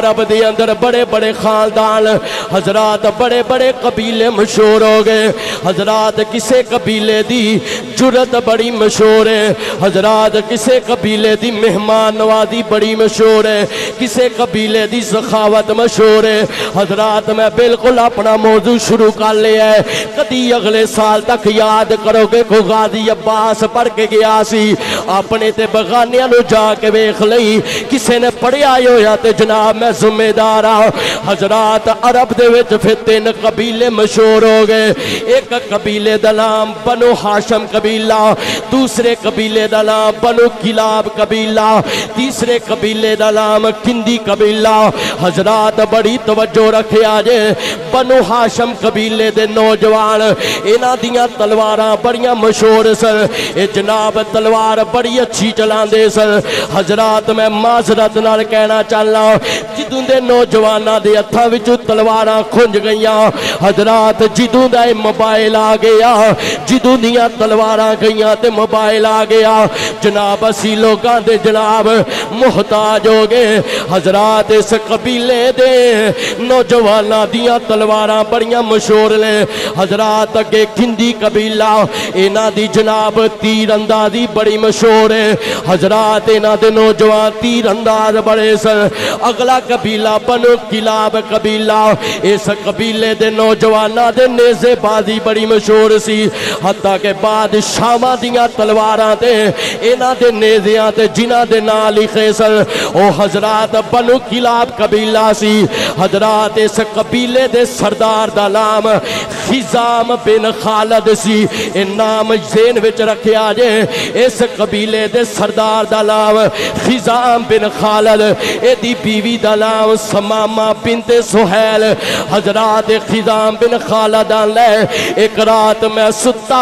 عرب دے اندر بڑے بڑے خاندان حضرات بڑے بڑے قبیلے مشہور ہو گئے حضرات کسے قبیلے دی جرت بڑی مشہور ہے حضرات کسے قبیلے دی مہمان نوازی بڑی مشہور ہے کسے قبیلے دی سخاوت مشہور ہے حضرات میں بالکل اپنا موضوع شروع کر لیا ہے کدی اگلے سال تک یاد کرو گے کو غازی عباس پڑھ کے گیا سی اپنے تے بغانیاں نو جا کے ویکھ لئی کسے نے پڑھیا ہویا تے جناب میں ذمہ دار ہاں حضرات عرب دے وچ پھر 3 قبیلے مشہور ہو گئے ایک قبیلے دا نام بنو ہاشم قبیلہ دوسرے قبیلے دا نام بنو کلاب قبیلہ تیسرے قبیلے دا نام کندی قبیلہ حضرات بڑی توجہ رکھے آجے بنو ہاشم قبیلے دے نوجوان انہاں دیاں تلواراں بڑیاں مشہور سن اے جناب تلوار بڑی اچھی چلان دے سن حضرات میں معذرت نال کہنا چاہنا جدوں دے نوجواناں دے ہتھاں وچوں تلواراں کھنج گئیاں حضرات جدوں دا موبائل آ گیا جدوں دیاں تلواراں گئیاں تے موبائل آ گیا جناب اسی لوگاں دے جناب محتاج ہو گئے حضرات اس قبیلے دے نوجواناں دیاں تلواراں بڑیاں مشہور لے حضرات اگے کندی قبیلہ انہاں دی جناب تیر اندازی بڑی مشہور ہے حضرات انہاں دے نوجوان تیر انداز بڑے سن اگلا قبیلہ بنو کلاب قبیلہ اس قبیلے دے نوجواناں دے نیزے بازی بڑی مشہور سی حتیٰ کہ بعد شامہ دیاں تلواراں تے انہاں دے نیزیاں تے جنہاں دے نال لکھے سن او حضرات بنو کلاب قبیلہ سی حضرات اس قبیلے دے سردار دا نام خزام بن خالد سی ان نام ذہن وچ رکھے آجے اس قبیلے دے سردار دا نام خزام بن خالد اے دی بیوی دا نام سمامہ بنت سہیل حضرات خزام بن خالد لے ایک رات میں ستا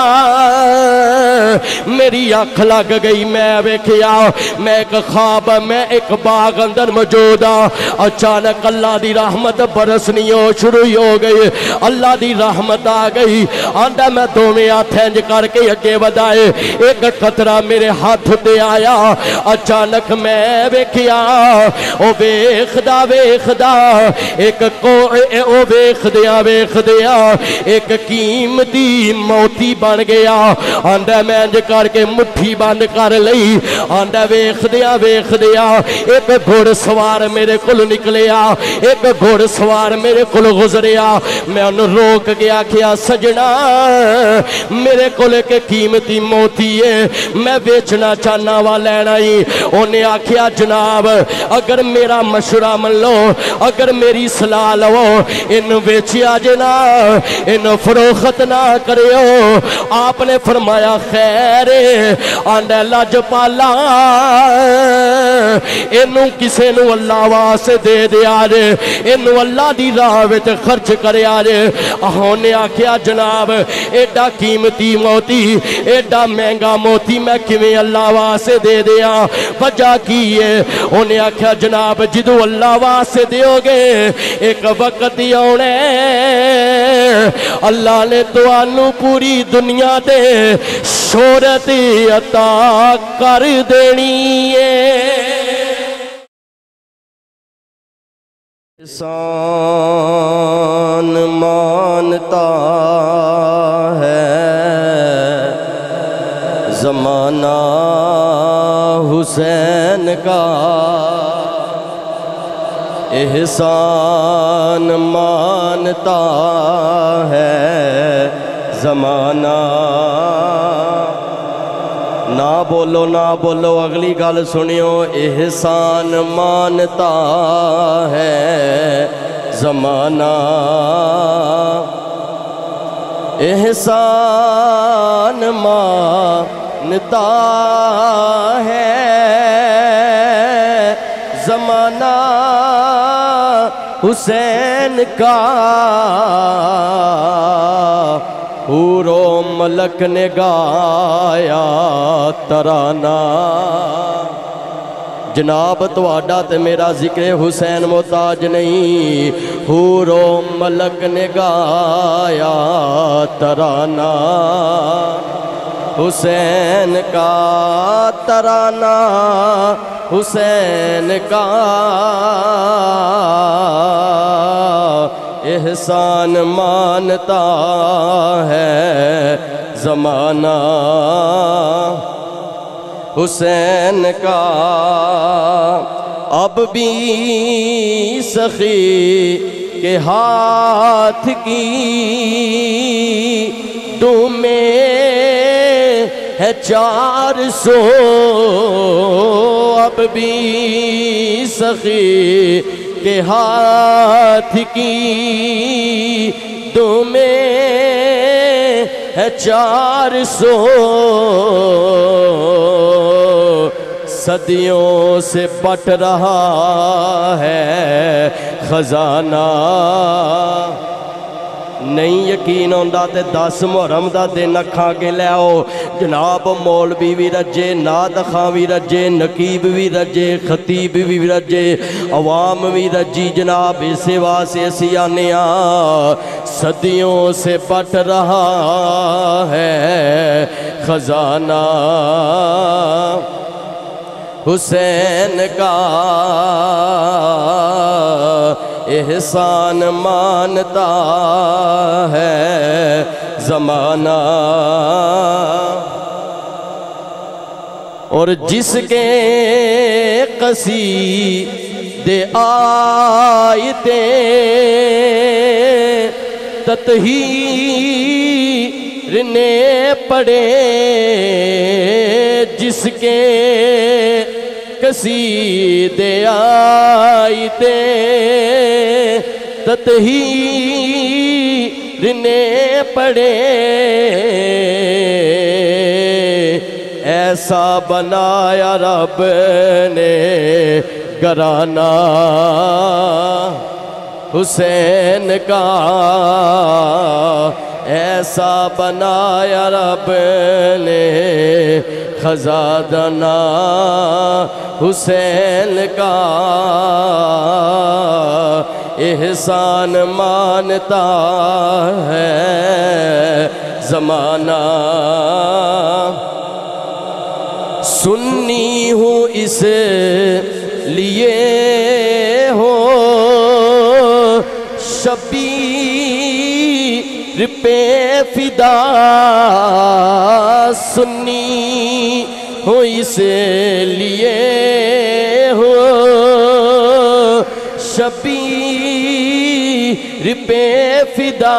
میری آنکھ لگ گئی میں ویکھیا میں ایک خواب میں ایک باغ اندر موجود ہاں اچانک اللہ دی رحمت برسنی ہو شروع ہو گئی اللہ دی رحمت آ گئی آندا میں دوویں ہاتھ انج کر کے اگے ودائے ایک قطرہ میرے ہاتھ تے آیا اچانک میں ویکھیا او ویکھدا ایک او ویکھدیا ایک قیمتی موتی بن گیا آندا میں انج کر کے مٹھی بند کر لئی آندا ویکھدیا ایک گھوڑ سوار میرے کول نکلیا ایک گھوڑ سوار میرے کول گزریا میں انہوں روک گیا کیا سجنا میرے کول ایک قیمتی موتی ہے میں بیچنا چاہنا وا لینا ہی انہیں آکھیا جناب اگر میرا مشورہ من لو اگر میری صلاح لو ان بیچیا جنا ان فروخت نہ کریو آپ نے فرمایا خیر آنڈے لج پالا انہوں کسے نو اللہ واسے دے دیا جے انہوں اللہ دی راہ وچ خرچ کریا جے نے آکھیا جناب ایڈا قیمتی موتی ایڈا مہنگا موتی میں کیویں اللہ واسے دے دیا وجہ کی ہے انہیں آکھیا جناب جدو اللہ واسے دیو گے ایک وقت ہی آنے اللہ نے توانو پوری دنیا دے شہرت عطا کر دینی ہے انسان مانتا ہے زمانہ حسین کا احسان مانتا ہے زمانہ نہ بولو اگلی گل سنیو احسان مانتا ہے زمانہ احسان مانتا ہے زمانہ حسین کا حور و ملک نے گایا ترانہ جناب تواڈا تے میرا ذکر حسین محتاج نہیں حور و ملک نے گایا ترانہ حسین کا ترانہ حسین کا احسان مانتا ہے زمانہ حسین کا اب بھی سخی کے ہاتھ کی ڈومے ہے 400 اب بھی سخی کے ہاتھ کی ڈومے ہے 400 صدیوں سے پٹ رہا ہے خزانہ نہیں یقین ہوندہ تے 10 محرم دا دن اکھاں کے لے آؤ جناب مولوی بھی رجے ناد خاں بھی رجے نقیب بھی رجے خطیب بھی رجے عوام بھی رجی جناب سوا سے سیانیاں صدیوں سے پٹ رہا ہے خزانہ حسین کا احسان مانتا ہے زمانہ اور جس کے قصیدے آیتے تطہیر نے پڑھے جس کے قصیدے آیتے تطہیر نے پڑھے ایسا بنایا رب نے گھرانہ حسین کا ایسا بنایا رب نے خزانہ حسین کا احسان مانتا ہے زمانہ سنی ہوں اس لیے ہو شبیر پہ فدا سنی ہوں اس لیے ہو شبیر پہ فدا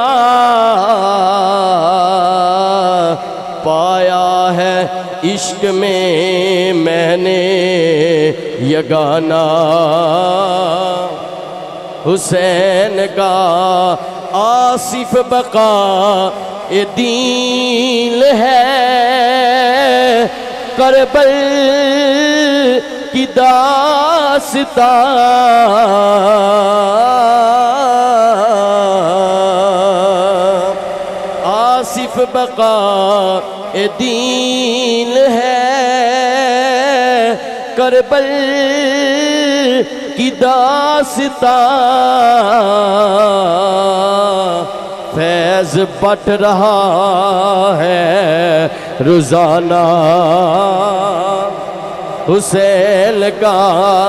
پایا ہے عشق میں نے یگانہ حسین کا آصف بقا دین ہے کربل کی داستان آصف بقا دین ہے کربل کی داستان فیض بٹ رہا ہے روزانہ حسین کا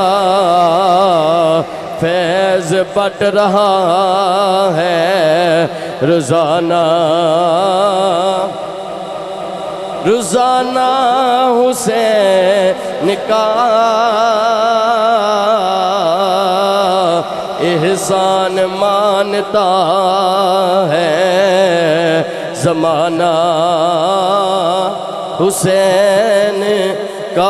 فیض بٹ رہا ہے روزانہ روزانہ حسین کا احسان مانتا ہے زمانہ حسین کا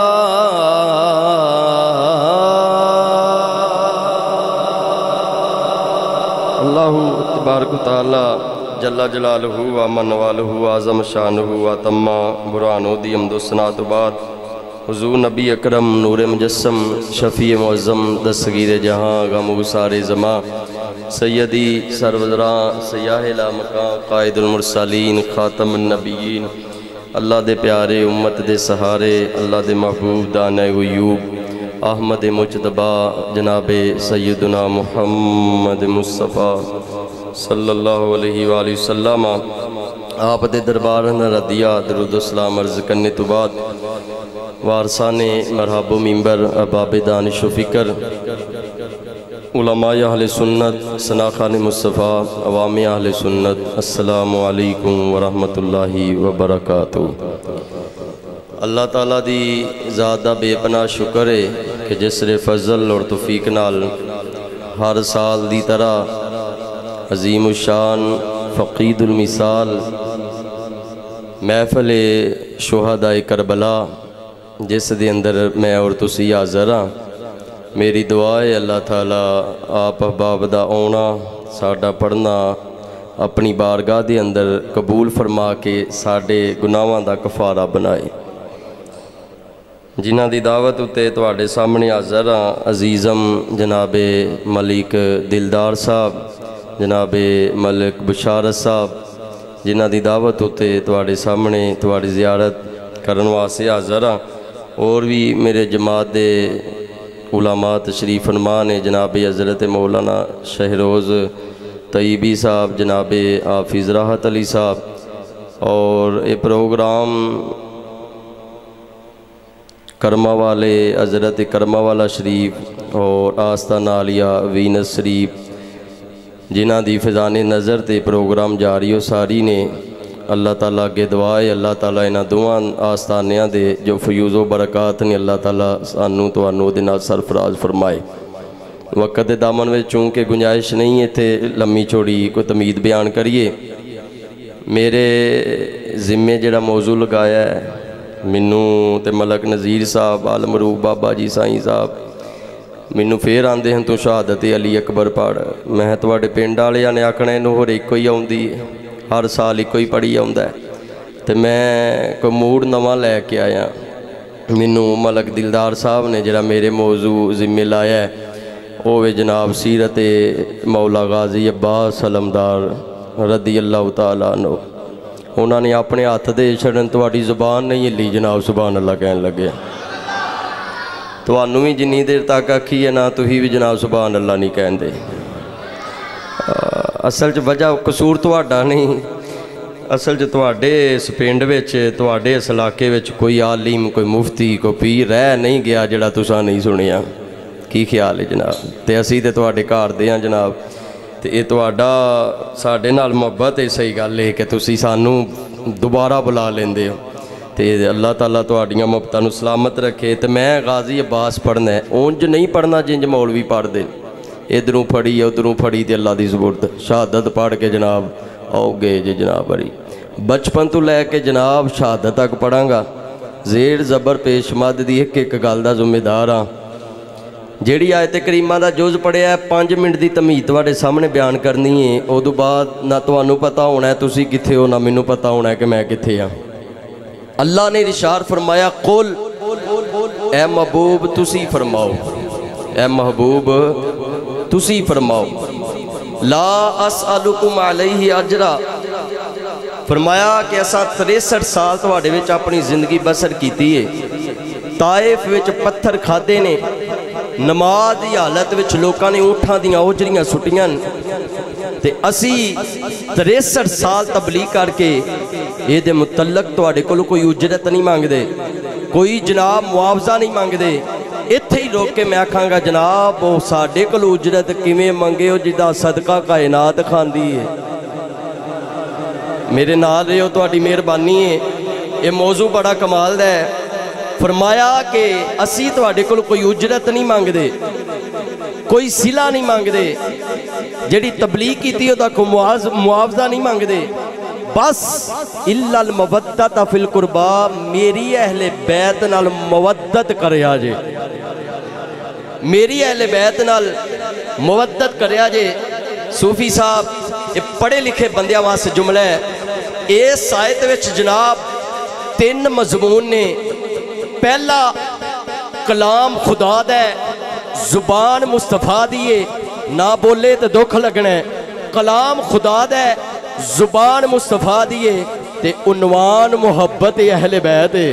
اللہ تبارک و تعالی جل جلالہ و من والہ اعظم شانہ و تمہ برہانہ دی حمد و ثنا تو بعد حضور نبی اکرم نور مجسم شفیع معظم دستگیر جہاں غم گسار زمان سیدی سروران سیاہ لا مکان قائد المرسلین خاتم النبیین اللہ دے پیارے امت دے سہارے اللہ دے محبوب دانہ غیوب احمد مجتبہ جناب سیدنا محمد مصطفیٰ صلی اللہ علیہ وآلہ وسلم آپ دے دربار ردیہ درود و سلام عرض کرنے تو بعد وارثان مرحب و ممبر اباب دانش و فکر उलमाए अहले सुन्नत, सनाखान मुस्तफ़ा, अवामी अहले सुन्नत, अस्सलामु अलैकुम वरहमतुल्लाहि वबरकातुहू। अल्लाह ताला दी ज़ात दा बेपनाह शुक्र है कि जिसरे फजल और तौफीक नाल हर साल दी तरह अजीम शान फ़क़ीदुल मिसाल महफ़िल शुहदाए करबला जिस दे अंदर मैं और तुसी हाज़र हाँ। मेरी दुआ है अल्लाह ताला आप अहबाब दा आउणा साडा पढ़ना अपनी बारगाह दे अंदर कबूल फरमा के साडे गुनाहां दा कफारा बनाए। जिन्हां दी दावत उत्ते तुहाडे सामने हाज़र हाँ अजीज़म जनाबे मलिक दिलदार साहब, जनाबे मलिक बुशारत साहब, जिन्हां दी दावत उत्ते तुहाडे सामने तुहाडी ज़ियारत करन वास्ते हाज़र हाँ। और भी मेरे जमात दे उलमा तशरीफ़ फरमा ने जनाबे हज़रत मौलाना शहरोज़ तय्यबी साहब, जनाबे हाफिज़ राहत अली साहब। और ये प्रोग्राम कर्मा वाले हज़रत कर्मा वाला शरीफ और आस्ताना आलिया वीनस शरीफ जिन्हां दी फिज़ाने नज़र ते प्रोग्राम जारी हो सारी ने। अल्लाह ताला अगे दुआ है अल्लाह ताला इन्हां दोवां आस्तानियां दे जो फयूज़ो बरकात ने अल्लाह ताला सानू तुहानू उहदे नाल सरफराज फरमाए। वक्त दे दामन विच चूंकि गुंजाइश नहीं इत्थे लम्मी चौड़ी कोई तमीद बयान करिए। मेरे जिम्मे जिहड़ा मौजू लगाया है मैनू ते मलक नज़ीर साहब आलमरूफ बाबा जी साईं साहब मैनू फिर आंदे हैं तू शहादत अली अकबर पढ़। मैं तुहाडे पिंड वालियां ने आखना इनू होर इक्को ही आउंदी है, हर साल इक्को ही पढ़ी आउंदा है। ते मैं कोई मूड नवां लैके आया। मैनू मलक दिलदार साहब ने जिहड़ा मेरे मौजू जिम्मे लाया है वो वे जनाब सीरत मौला गाजी अब्बास अलमदार रदी अल्लाह तआला अन्हु। उन्होंने अपने हथ दे छड़न तुहाडी ज़ुबान नहीं हिली जनाब सुभान अल्लाह कहन लगे। तुहानू भी जिन्नी देर तक आखी है ना तुही भी जनाब सुभान अल्लाह नहीं कहंदे। असल च वजह कसूर तुहाडा नहीं, असल च तुहाडे इस पिंड विच तुहाडे इस इलाके विच कोई आलिम कोई मुफ्ती कोई पीर रह नहीं गया जिहड़ा तुसां नहीं सुनिया। की ख्याल है जनाब? ते असीं ते तुहाडे घर दे हां जनाब। तो ये तुहाडा साडे नाल मुहब्बत है। सही गल है कि तुसी सानू दोबारा बुला लेंदे हो। तो अल्लाह ताला तुहाडियां मुहब्बतां नू सलामत रखे। तो मैं गाजी अब्बास पढ़ना है, उंज नहीं पढ़ना जिंज मौलवी पढ़दे, इधरों फड़ी उधरों फड़ी तो अल्लाह की ज़बूरत शहादत पढ़ के जनाब आओ गए जी जनाब। बड़ी बचपन तो लैके जनाब शहादत तक पढ़ांगा। जेर जबर पेश मद की एक एक गल का जिम्मेदार हाँ। जिहड़ी आयत करीमा का जुज़ पढ़िया 5 मिनट की तमीद तुहाडे सामने बयान करनी है। उदों बाद ना तुहानू पता होना है तुसी कित्थे हो, ना मैनू पता होना है कि मैं कित्थे हाँ। अल्लाह ने इरशाद फरमाया कुल ए महबूब तुसी फरमाओ, ए महबूब तुसी फरमाओ ला असअलुकुम अलैहि अजरा। फरमाया कि असा 63 साल तुहाडे विच अपनी जिंदगी बसर कीती है। ताइफ विच पत्थर खादे ने, नमाज की हालत विच लोकां ने ऊँठां दियां ओजरियां सुटियां ते असी 63 साल तबलीग करके ये मुतलक तुहाडे कोलों कोई उजरत नहीं मांगदे, कोई जनाब मुआवजा नहीं मांगदे। इत्थे ही रोक के मैं आखांगा जनाब वो साडे कोलों उजरत किवें मंगे हो जिदा सदका कायनात खांदी है। मेरे नाल रहे हो, तुहाडी मेहरबानी है। ये मौजू बड़ा कमाल दा है। फरमाया कि असी तुहाडे कोल कोई उजरत नहीं मांगदे, कोई सिला नहीं मांगदे, जिहड़ी तबलीग कीती ओहदा कोई मुआवजा नहीं मांगदे। बस इल्लल मवद्दत फिल कुर्बा, मेरी अहले बैत नाल मवद्दत करया जे, मेरी अहले बैत नाल मवद्दत करया जे। सूफी साहब ये पढ़े लिखे बंदियां वास्ते जुमला है। इस आयत विच जनाब 3 मजमून ने। पहला कलाम खुदा दा, जुबान मुस्तफा दी है, ना बोले तो दुख लगना है। कलाम खुदा दा, जुबान मुस्तफा दी है ते उन्वान मुहब्बत अहले बैत है।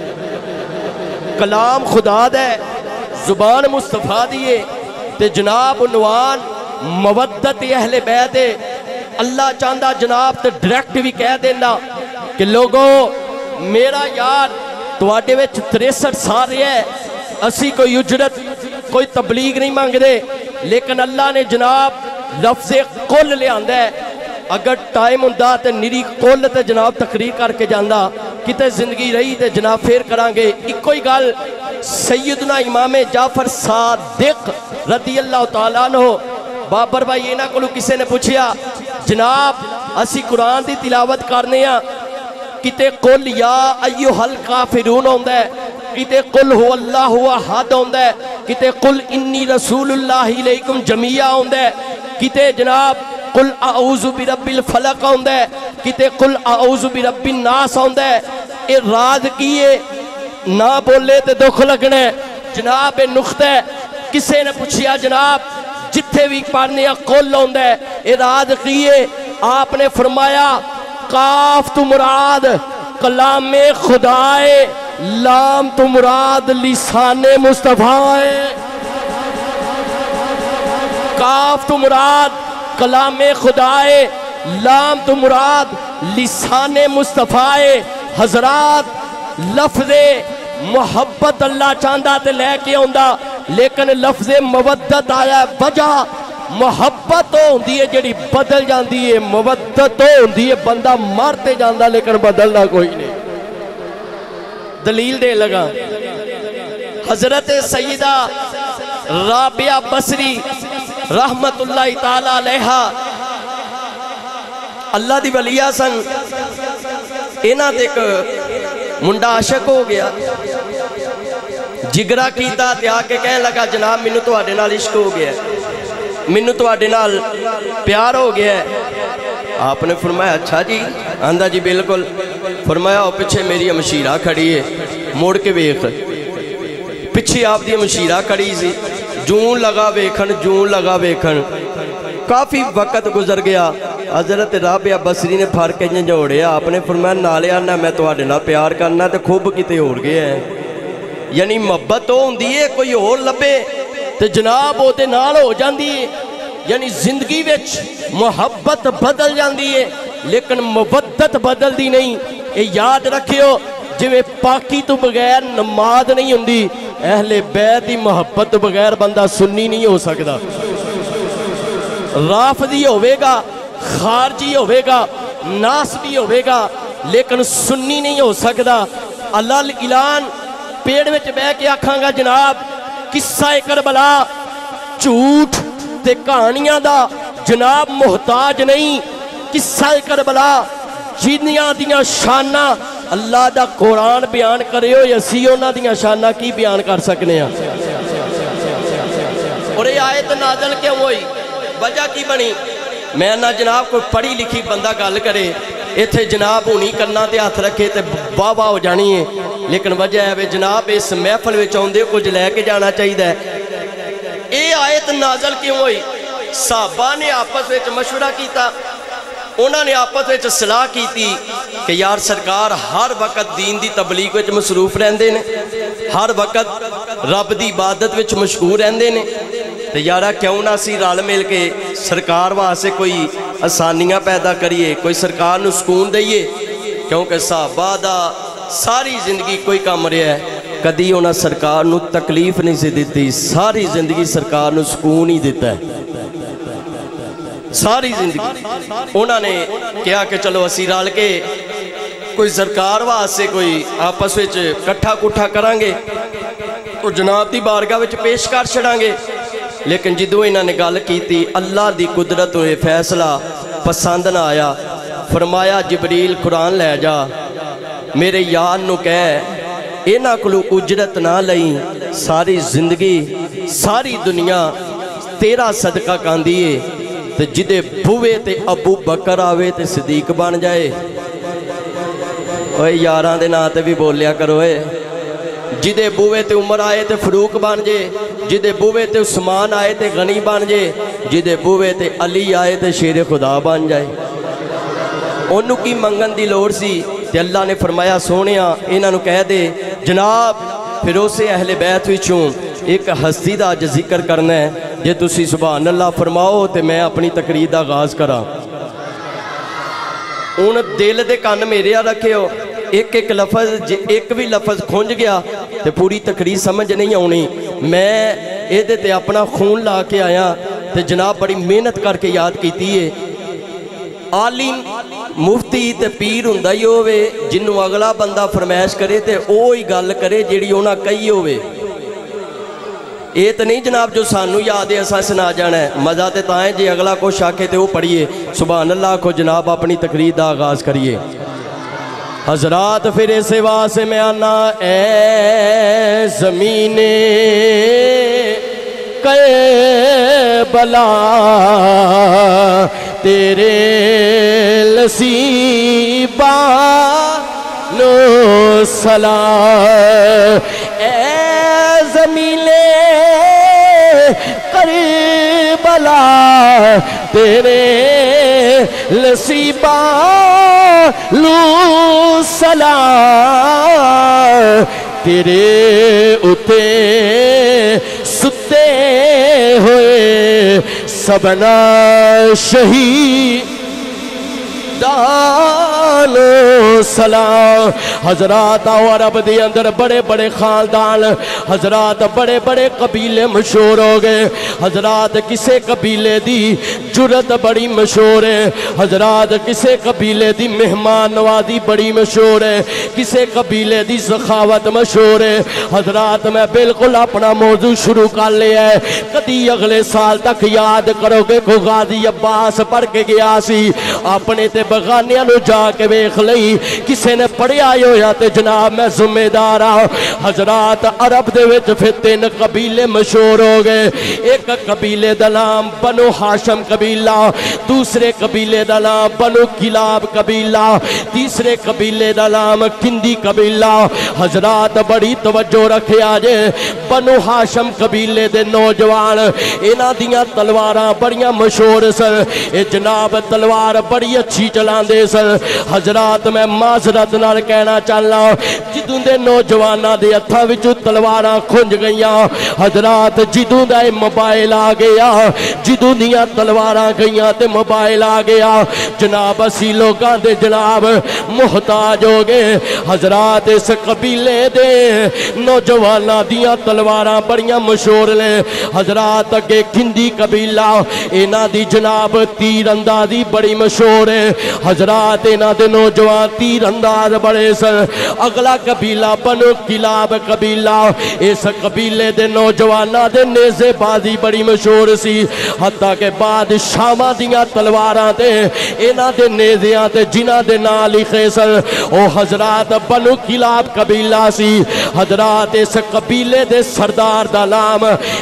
कलाम खुदा दा, जुबान मुस्तफा दी है ते जनाब उन्वान मवद्दत अहले बैत है। अल्लाह चाहता जनाब तो डायरैक्ट भी कह देना कि लोगों मेरा यार तुहाडे विच 63 साल रहा है, असी कोई उजरत कोई तबलीग नहीं मंगते, لیکن اللہ نے جناب لفظ قل لے آندہ ہے. اگر ٹائم ہوندہ تے نری قل تے جناب تقریر کر کے جاندہ کتے زندگی رہی تے جناب پھر کرانگے. ایک کوئی گال سیدنا امام جعفر صادق رضی اللہ تعالیٰ عنہ بابر بھائی اینا کلو کسے نے پوچھیا جناب اسی قرآن دی تلاوت کرنے ہیں کتے قل یا ایوہ الکافرون ہوندہ ہے کتے قل ہو اللہ احد ہوندہ ہے کتے قل انی رسول اللہ علیکم جمیعہ ہوندہ ہے کتے جناب قل اعوذ برب الفلق ہوندہ ہے کتے قل اعوذ برب الناس ہوندہ ہے. اے راز کیے نہ بولے تے دکھ لگنے جناب نقطہ کسے نے پوچھیا جناب جتھے بھی پڑھنے قل ہوندہ ہے اے راز کیے آپ نے فرمایا کاف تو مراد کلام خدائے لام تو مراد لسان مصطفیٰ ہے. کاف تو مراد کلام خدائے لام تو مراد لسان مصطفیٰ ہے. حضرات لفظ محبت اللہ چاندہ تے لے کے ہوندہ لیکن لفظ مودت آیا وجہ محبت ہوندی ہے جڑی بدل جاندی ہے مودت ہوندی ہے بندہ مارتے جاندہ لیکن بدلنا کوئی نہیں. دلیل دے لگا حضرت سیدہ رابعہ بصری رحمت اللہ تعالیٰ علیہا اللہ دی ولیہ سن اینا دیکھ منڈا عاشق ہو گیا جگرہ کیتا تے آکے کہنے لگا جناب منو تو آڈے نال عشق ہو گیا منو تو آڈے نال پیار ہو گیا ہے. آپ نے فرمایا اچھا جی آندہ جی بالکل. فرمایا او پچھے میری مشیرہ کھڑی ہے موڑ کے ویخ پچھے آپ دی مشیرہ کھڑی سی جون لگا ویکھن کافی وقت گزر گیا. حضرت رابعہ بصری نے پھر کے جوڑیا آپ نے فرمایا نالے آنا میں تو آڈے نال پیار کرنا تے خوب کتے ہو گئے ہیں. یعنی محبت ہوندی ہے کوئی اور لبے تے جناب ہوتے نال ہو جاندی ہے. یعنی زندگی وچ محبت بدل جاندی ہے لیکن مودت بدل دی نہیں. اے یاد رکھیو جویں پاکی تو بغیر نماز نہیں ہوندی اہل بیت دی محبت تو بغیر بندہ سنی نہیں ہو سکتا. رافضی ہوئے گا خارجی ہوئے گا ناسبی ہوئے گا لیکن سنی نہیں ہو سکتا. اللہ اعلان پیڑ وچ بہ کے آکھاں گا جناب قصہ کربلا جھوٹ تے کہانیاں دا جناب محتاج نہیں. قصہ کربلا جنیاں دیاں شانہ اللہ دا قرآن بیان کرے ہو یا سیونہ دیاں شانہ کی بیان کر سکنے ہیں. اور یہ آیت نازل کیوں ہوئی وجہ کی بنی میں نہ جناب کوئی پڑھی لکھی بندہ گل کرے ایتھے جناب ہونی کرنا تے ہاتھ رکھے تے واہ واہ ہو جانی ہے لیکن وجہ ہے جناب اس محفل وچ اوندے کچھ لے کے جانا چاہیے. اے آیت نازل کیوں ہوئی صحابہ نے آپس وچ مشورہ کیتا انہوں نے آپس وچ صلاح کیتی کہ یار سرکار ہر وقت دین دی تبلیغ وچ مصروف رہندے نے ہر وقت رب دی عبادت وچ مشغول رہندے نے تے یارا کیوں نہ سی رل مل کے سرکار واسطے کوئی آسانیاں پیدا کریے کوئی سرکار نو سکون دئیے کیونکہ صحابہ دا ساری زندگی کوئی کام رہا ہے کدی انہاں سرکار نو تکلیف نہیں سی دیتی ساری زندگی سرکار نو سکون ہی دیتا ہے. ساری زندگی انہوں نے کہا کہ چلو اسی رل کے کوئی سرکار واسطے کوئی آپس وچ کٹھا کٹھا کرانگے تو جناب دی بارگاہ وچ پیش کر چھڑانگے. لیکن جدو انہوں نے گل کیتی اللہ دی قدرت ہوئے فیصلہ پسند نہ آیا. فرمایا جبریل قرآن لے جا میرے یار نو کہہ اینا کلو اجرت نہ لئیں ساری زندگی ساری دنیا تیرا صدقہ کاندیے تے جدے بھوے تے ابو بکر آوے تے صدیق بن جائے. اوہ یاران دے ناتے بھی بولیا کروئے جدے بوے تے عمر آئے تے فروق بن جے جدے بوے تے عثمان آئے تے غنی بن جے جدے بوے تے علی آئے تے شیر خدا بن جائے. انہوں کی منگن دی لوڑ سی تے اللہ نے فرمایا سونیا انہوں نے کہہ دے جناب پھر اسے اہل بیت وچوں ایک ہستی دا آج ذکر کرنا ہے جے تسی سبحان اللہ فرماؤ تے میں اپنی تقریر دا آغاز کرا. ان دل دے کان میرے رکھے ہو ایک ایک لفظ ایک بھی لفظ کھونج گیا تے پوری تقریر سمجھ نہیں آنی. میں یہ تے اپنا خون لا کے آیا تے جناب بڑی محنت کر کے یاد کیتی ہے عالم مفتی تے پیر ہوندا ہی ہووے جنوں اگلا بندہ فرمائش کرے تے اوہی گل کرے جیڑی انہاں کہی ہووے یہ تو نہیں جناب جو سانو یاد ہے اساں سنا جانا ہے مزہ تے تاں ہے جی اگلا کچھ آکھے تے وہ پڑھیے سبحان اللہ کو جناب اپنی تقریر دا آغاز کریے حضرات پھر سوا سے میں آنا اے زمین کربلا تیرے لسیبا نو سلام اے زمین کربلا تیرے لسیبا نو سلام تیرے اتے ستے ہوئے سبنا شہید دانو سلام حضرات عرب دے اندر بڑے بڑے خاندان حضرات بڑے بڑے قبیلے مشہور ہو گئے حضرات کسے قبیلے دی جرت بڑی مشہور ہے حضرات کسے قبیلے دی مہمان نوازی بڑی مشہور ہے کسے قبیلے دی سخاوت مشہور ہے حضرات میں بالکل اپنا موضوع شروع کر لیا ہے کدی اگلے سال تک یاد کرو گے کو غازی عباس پڑھ کے گیا سی اپنے تے بغانیاں نو جا کے ویکھ لئی کسے نے پڑھیا ہویا تے جناب میں ذمہ دار ہاں حضرات عرب دے وچ پھر 3 قبیلے مشہور ہو گئے ایک قبیلے دا نام بنو ہاشم قبیلہ دوسرے قبیلے دا نام بنو کلاب قبیلہ تیسرے قبیلے دا نام کندی قبیلہ حضرات بڑی توجہ رکھے آجے بنو ہاشم قبیلے دے نوجوان انہاں دیاں تلواراں بڑیاں مشہور سن اے جناب تلوار بڑی اچھی چلان دے سن حضرات میں معذرت نال کہنا چاہنا جدوں دے نوجواناں دے ہتھاں وچوں تلواراں کھنج گئیاں حضرات جدوں دا موبائل آ گیا جدوں دیاں تلواراں گئیاں تے موبائل آ گیا جناب اسی لوگاں دے جناب محتاج ہو گئے حضرات اس قبیلے دے نوجواناں دیاں تلواراں بڑیاں مشہور نے حضرات اگے کندی قبیلہ انہاں دی جناب تیر اندازی بڑی مشہور ہے حضرات انہاں دے نوجوان تیر انداز بڑے سن اگلا قبیلہ بنو کلاب قبیلہ اس قبیلے دے نوجواناں دے نیزے بازی بڑی مشہور سی حتیٰ کہ بعد شامہ دیاں تلواراں تے انہاں دے نیزیاں تے جنہاں دے نال لکھے سن او حضرات بنو کلاب قبیلہ سی حضرات اس قبیلے دے سردار دا نام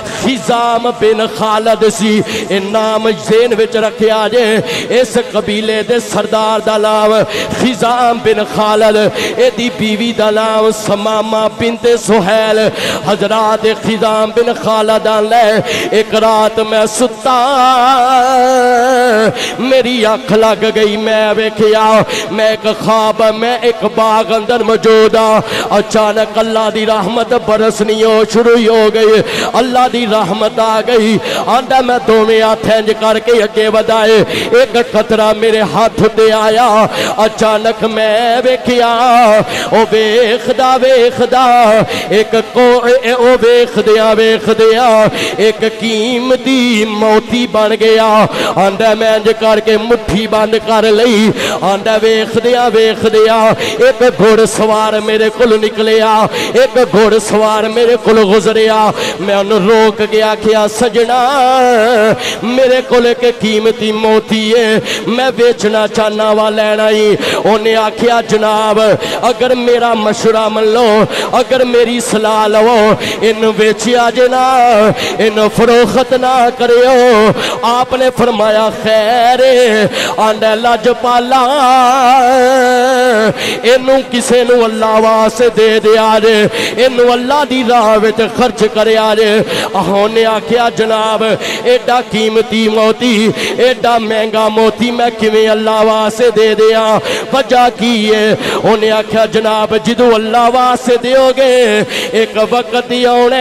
خزام بن خالد سی ان نام ذہن وچ رکھے آجے اس قبیلے دے سردار دا نام خزام بن خالد اے دی بیوی دا نام سمامہ بنت سہیل حضرات خزام بن خالد لے ایک رات میں ستا میری آنکھ لگ گئی میں ویکھیا میں ایک خواب میں ایک باغ اندر موجود ہاں اچانک اللہ دی رحمت برسنی ہو شروع ہو گئی اللہ دی رحمت آ گئی آنڈا میں دوویں ہاتھ انج کر کے اگے ودائے ایک قطرہ میرے ہاتھ تے آیا اچانک میں ویکھیا او ویکھدا ایک او ویکھدیا ایک قیمتی موتی بن گیا آنڈا میں انج کر کے مٹھی بند کر لئی آنڈا ویکھدیا ایک گھوڑ سوار میرے کول نکلیا ایک گھوڑ سوار میرے کول گزریا میں انہوں روک گیا کیا سجنا میرے کول ایک قیمتی موتی ہے میں بیچنا چاہنا وا لینا ہی انہیں آکھیا جناب اگر میرا مشورہ من لو اگر میری صلاح لو ان بیچیا جنا ان فروخت نہ کریو آپ نے فرمایا خیر آنڈے لج پالا انہوں کسے نو اللہ واسے دے دیا جے انہوں اللہ دی راہ وچ خرچ کریا جے انہیں آکھیا جناب ایڈا قیمتی موتی ایڈا مہنگا موتی میں کیویں اللہ واسے دے دیا وجہ کی ہے انہیں آکھیا جناب جدو اللہ واسے دیو گے ایک وقت ہی آنے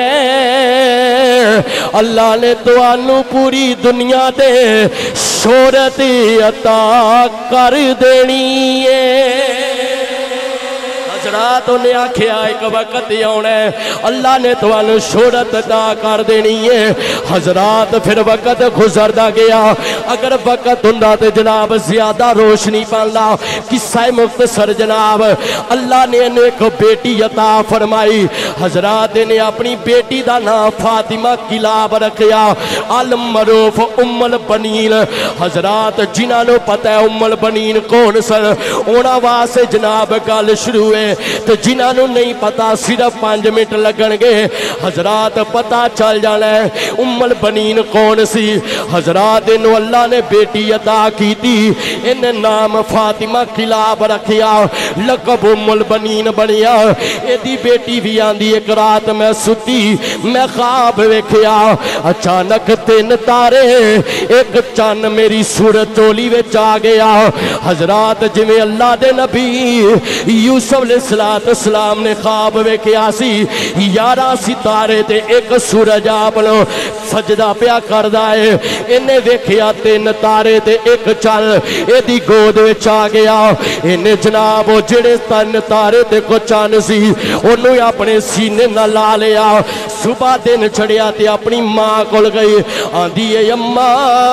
اللہ نے تو آنو پوری دنیا دے شہرت عطا کر دینی ہے حضرات انہیں آکھیا ایک وقت آنا ہے اللہ نے تمہیں شہرت عطا کر دینی ہے حضرات پھر وقت گزردا گیا اگر وقت ہوندا تے جناب زیادہ روشنی پالا قصہ مختصر جناب اللہ نے انہیں ایک بیٹی عطا فرمائی حضرات نے اپنی بیٹی دا نام فاطمہ کلاب رکھیا المعروف ام البنین حضرات جنہاں نو پتہ ہے ام البنین کون سن انہاں واسطے جناب گل شروع ہے تو جنہاں نو نہیں پتہ صرف 5 منٹ لگن گے حضرات پتہ چل جانا ہے ام البنین کون سی حضرات انہوں اللہ نے بیٹی عطا کی تھی انہیں نام فاطمہ کلاب رکھیا لقب ام البنین بنیا ایدی بیٹی بھی آندی ایک رات میں ستی میں خواب ویکھیا اچانک 3 تارے ایک چان میری صورت چولی وچ آ گیا حضرات جویں اللہ دے نبی یوسف علیہ السلام نے خواب ویکھیا سی 11 ستارے تے ایک سورج اپنا سجدہ پیا کردا ہے انہیں ویکھیا 3 تارے تے ایک چان ایدی گود وچ آ گیا انہیں جناب جڑے 3 تارے تے کو چان سی انہوں اپنے سینے نہ لا لیا صبح دن چڑھیا تے اپنی ماں کول گئی آندی ہے اماں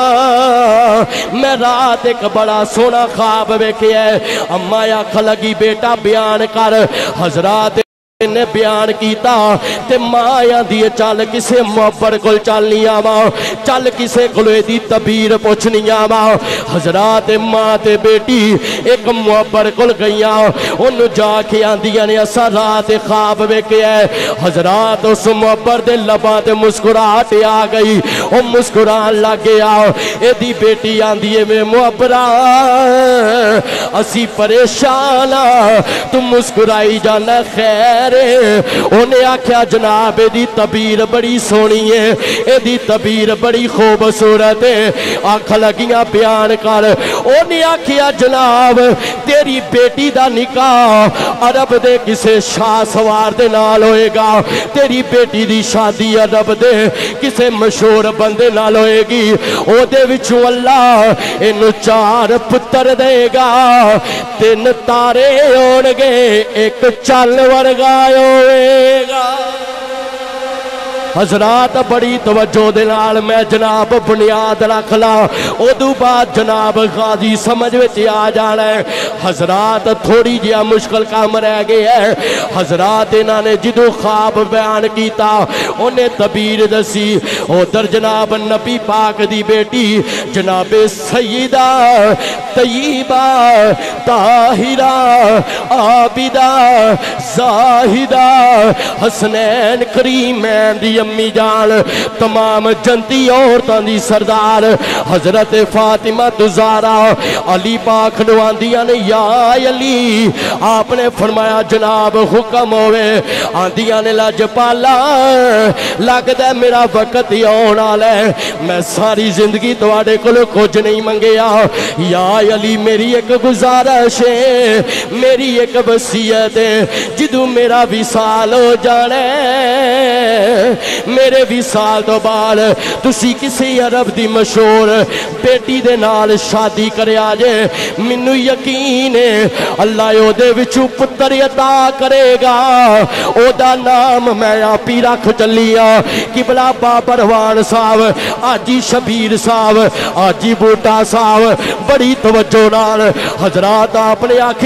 میں رات ایک بڑا سونا خواب ویکھیا ہے اماں آکھن لگی بیٹا بیان کر حضرات نے بیان کیتا تے ماں آندی چل کسے معبر کول چلنی آواں چل کسے کولے دی تبیر پوچھنی آواں حضرات ماں تے بیٹی ایک معبر کول گئیاں اونوں جا کے آندیاں نے اساں رات خواب ویکھیا ہے حضرات اس معبر دے لباں تے مسکراہٹ آ گئی او مسکران لگ گیا ایدی بیٹی آندی ہے میں معبرا اسی پریشان تو مسکرائی جانا خیر انہیں آکھیا جناب دی تبیر بڑی سونی ہے ایدی تبیر بڑی خوبصورت ہے آنکھ لگیاں بیان کر انہیں آکھیا جناب تیری بیٹی دا نکاح عرب دے کسے شاہ سوار دے نال ہوئے گا تیری بیٹی دی شادی عرب دے کسے مشہور بندے نال ہوئے گی او دے وچوں اللہ انہوں 4 پتر دے گا 3 تارے ہونگے ایک چل ورگا ہوئے گا حضرات بڑی توجہ دلال میں جناب بنیاد رکھ لا ادو بعد جناب غازی سمجھ وچ آ جانا ہے حضرات تھوڑی جیا مشکل کام رہ گئے ہے حضرات انہاں نے جدو خواب بیان کیتا انہیں تبیر دسی ادھر جناب نبی پاک دی بیٹی جناب سیدہ طیبہ طاہرہ عابدہ زاہدہ حسنین کریمین دی امی جان تمام جنتی عورتاں دی سردار حضرت فاطمہ زہرا علی پاک نو آندیاں نے یا علی آپ نے فرمایا جناب حکم ہوئے آندیاں نے لاجپالا لگدا ہے میرا وقت ہی آن والا ہے میں ساری زندگی تواڈے کولوں کچھ نہیں منگیا یا علی میری ایک گزارش ہے میری ایک وصیت ہے جدوں میرا وصال ہو جانا ہے میرے وصال تو بعد تسی کسی عرب دی مشہور بیٹی دے نال شادی کرے آجے منو یقین ہے اللہ او دے وچوں پتر عطا کرے گا او دا نام میں آپ ہی رکھ چلیا قبلہ بابروان صاحب آجی شبیر صاحب آجی بوٹا صاحب بڑی توجہ نال حضرات آپ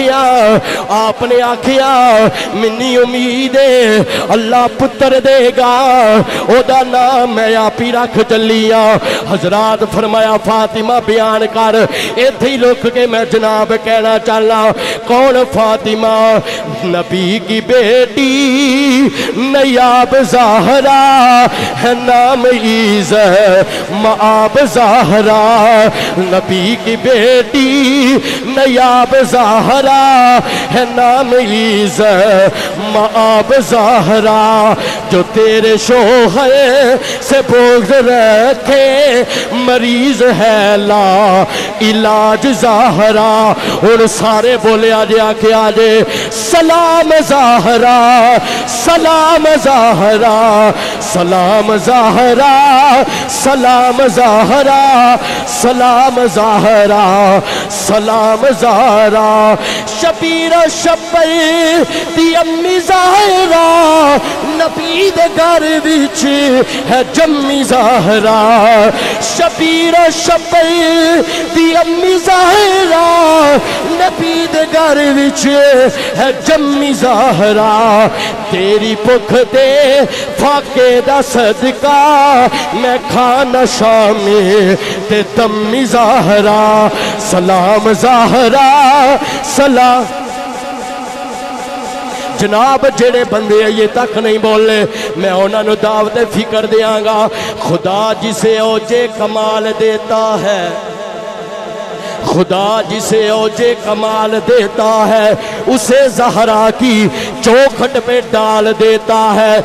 نے آکھیا منی امید ہے اللہ پتر دے گا او دا نام میں آپ ہی رکھ چلیا حضرات فرمایا فاطمہ بیان کر ایتھی لکھ کے میں جناب کہنا چاہنا کون فاطمہ نبی کی بیٹی نیاب زہرا ہے نام عیزہ معاب زہرا نبی کی بیٹی نیاب زہرا ہے نام عیزہ معاب زہرا جو تیرے شو ہے سے بغض رکھے مریض ہے لا علاج زہرا اور سارے بولے آجے آکے آجے سلام زہرا سلام زہرا سلام زہرا سلام زہرا سلام زہرا سلام زہرا شبیر شبیر دی امی زہرا نبی دے گھر وچ ہے جمی زہرا شبیر شبیر دی امی زہرا نبی دے گھر وچ ہے جمی زہرا تیری بھوک دے فاقے دا صدقہ میں کھانا شامی تے دمی زہرا سلام زہرا سلام جناب جڑے بندے یہ تک نہیں بولے میں انہاں نو دعوت فکر دیاں گا خدا جسے اوجے کمال دیتا ہے خدا جسے اوجے کمال دیتا ہے اسے زہرا کی چوکھٹ پہ ڈال دیتا ہے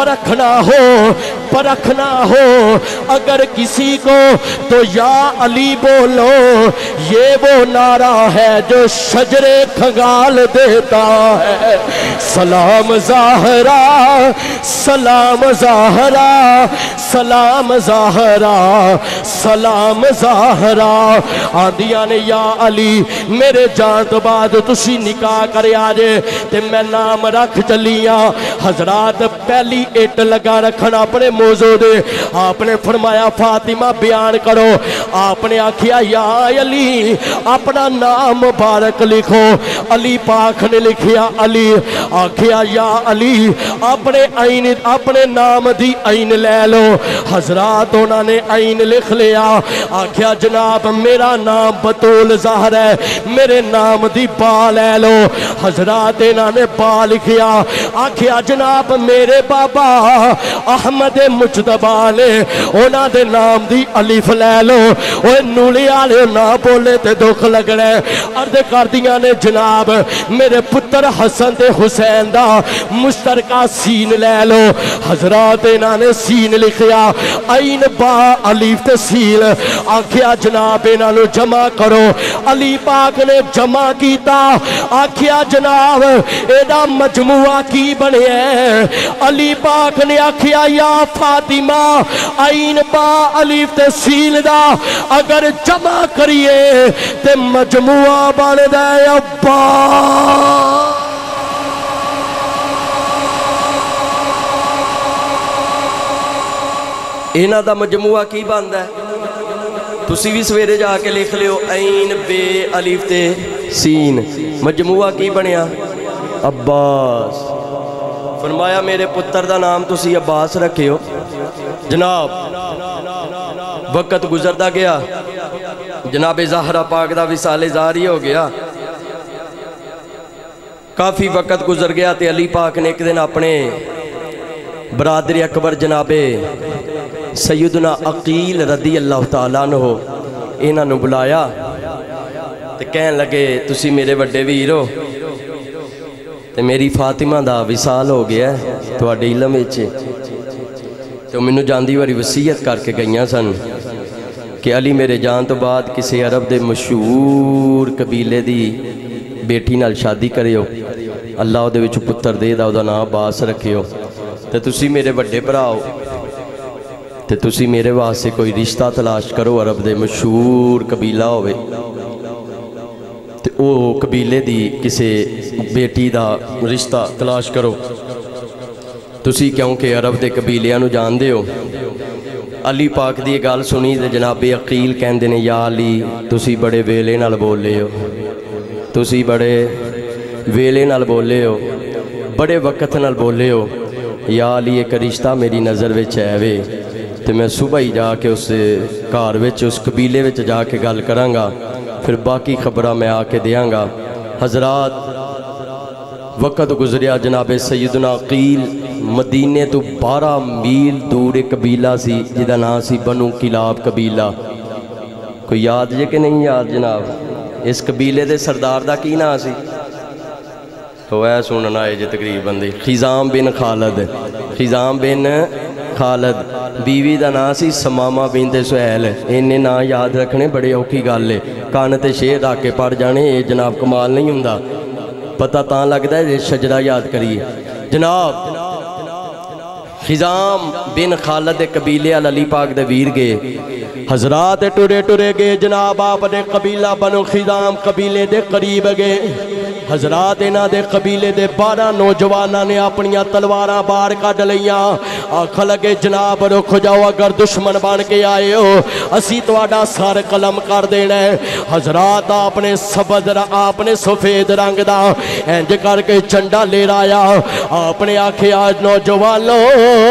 پرکھنا ہو اگر کسی کو تو یا علی بولو یہ وہ نعرہ ہے جو شجرے کھنگال دیتا ہے سلام زہرا سلام زہرا سلام زہرا سلام زہرا آندیاں نے یا علی میرے جان تو بعد تسی نکاح کرے آجے تے میں نام رکھ چلیاں حضرات پہلی اٹ لگا رکھنا اپنے موضوع دے آپ نے فرمایا فاطمہ بیان کرو آپ نے آکھیا یا علی اپنا نام مبارک لکھو علی پاک نے لکھیا علی آکھیا یا علی اپنے نام دی عین لے لو حضرات انہوں نے عین لکھ لیا آکھیا جناب میرا نام بطول ظاہر ہے میرے نام دی با لے لو حضرات انہوں نے با لکھیا آکھیا جناب میرے بابا احمد مجتبہ نے انہوں دے نام دی الف لے لو اوہ نولی آلے نہ بولے تے دکھ لگ رہے عرض کر دیا نے جناب میرے پتر حسن تے حسین دا مشترکہ سین لے لو حضرات انہوں نے سین لکھیا عین با الف تے سین آکھیا جناب انہوں نے جمع کرو علی پاک نے جمع کیتا آکھیا جناب ایڈا مجموعہ کی بنے ہیں علی پاک نے آکھیا یا فاطمہ عین با الف تے سین دا اگر جمع کریے تے مجموعہ بن دے ابا اینا دا مجموعہ کی باندھا ہے تسی بھی سویرے جا کے لکھ لیو عین بے الف تے سین مجموعہ کی بنیا عباس فرمایا میرے پتر دا نام تسی عباس رکھے ہو جناب وقت گزردہ گیا جناب زہرہ پاک دا وصال زاری ہو گیا کافی وقت گزر گیا تے علی پاک نے ایک دن اپنے برادر اکبر جناب سیدنا عقیل رضی اللہ تعالیٰ عنہ انہاں نو بلایا تے کہن لگے تسی میرے وڈے ویر ہو تے میری فاطمہ دا وصال ہو گیا ہے تو اڈے علم وچ تو منو جاندی واری وصیت کر کے گئیاں سن کہ علی میرے جان تو بعد کسی عرب دے مشہور قبیلے دی بیٹی نال شادی کرے ہو اللہ دے وچ پتر دے دا دا نام عباس رکھے ہو تے تسی میرے وڈے بھرا ہو تے تسی میرے واسطے کوئی رشتہ تلاش کرو عرب دے مشہور قبیلہ ہوئے تے او قبیلے دی کسے بیٹی دا رشتہ تلاش کرو تسی کیونکہ عرب دے قبیلیاں نو جان دے ہو علی پاک دی گال سنی تے جناب عقیل کہندے نے یا علی تسی بڑے ویلے نال بولے ہو تسی بڑے ویلے نال بولے ہو بڑے وقت نال بولے ہو یا علی ایک رشتہ میری نظر وچ ہے وے تے میں صبح ہی جا کے اس گھر وچ اس قبیلے وچ جا کے گل کراں گا پھر باقی خبراں میں آ کے دیاں گا حضرات وقت گزریا جناب سیدنا عقیل مدینے تو 12 میل دور ایک قبیلہ سی جدا نام سی بنو کلاب قبیلہ کوئی یاد جے کہ نہیں یاد جناب اس قبیلے دے سردار دا کی نام سی تو اے سننا ہے جے تقریب بندے خزام بن خالد خزام بن خالد بیوی دا نام سی سمامہ بنت سہیل انہیں نام یاد رکھنے بڑے اوکھی گل ہے کان تے شیر آ کے پڑھ جانے یہ جناب کمال نہیں ہوندا پتہ تاں لگدا ہے شجرہ یاد کریے جناب خزام بن خالد قبیلے علی پاک دے ویر گئے حضرات ٹورے ٹورے گئے جناب آپ نے قبیلہ بنو خزام قبیلے دے قریب گئے حضرات انہاں دے قبیلے دے 12 نوجواناں نے اپنیاں تلواراں باہر کڈ لئیاں آکھ لگے جناب رکھ جاؤ اگر دشمن بن کے آئے ہو اسی تواڈا سر قلم کر دینا ہے حضرات آپ نے آپ نے سفید رنگ دا انج کر کے چنڈا لے رایا آپ نے آکھے آج نوجوانوں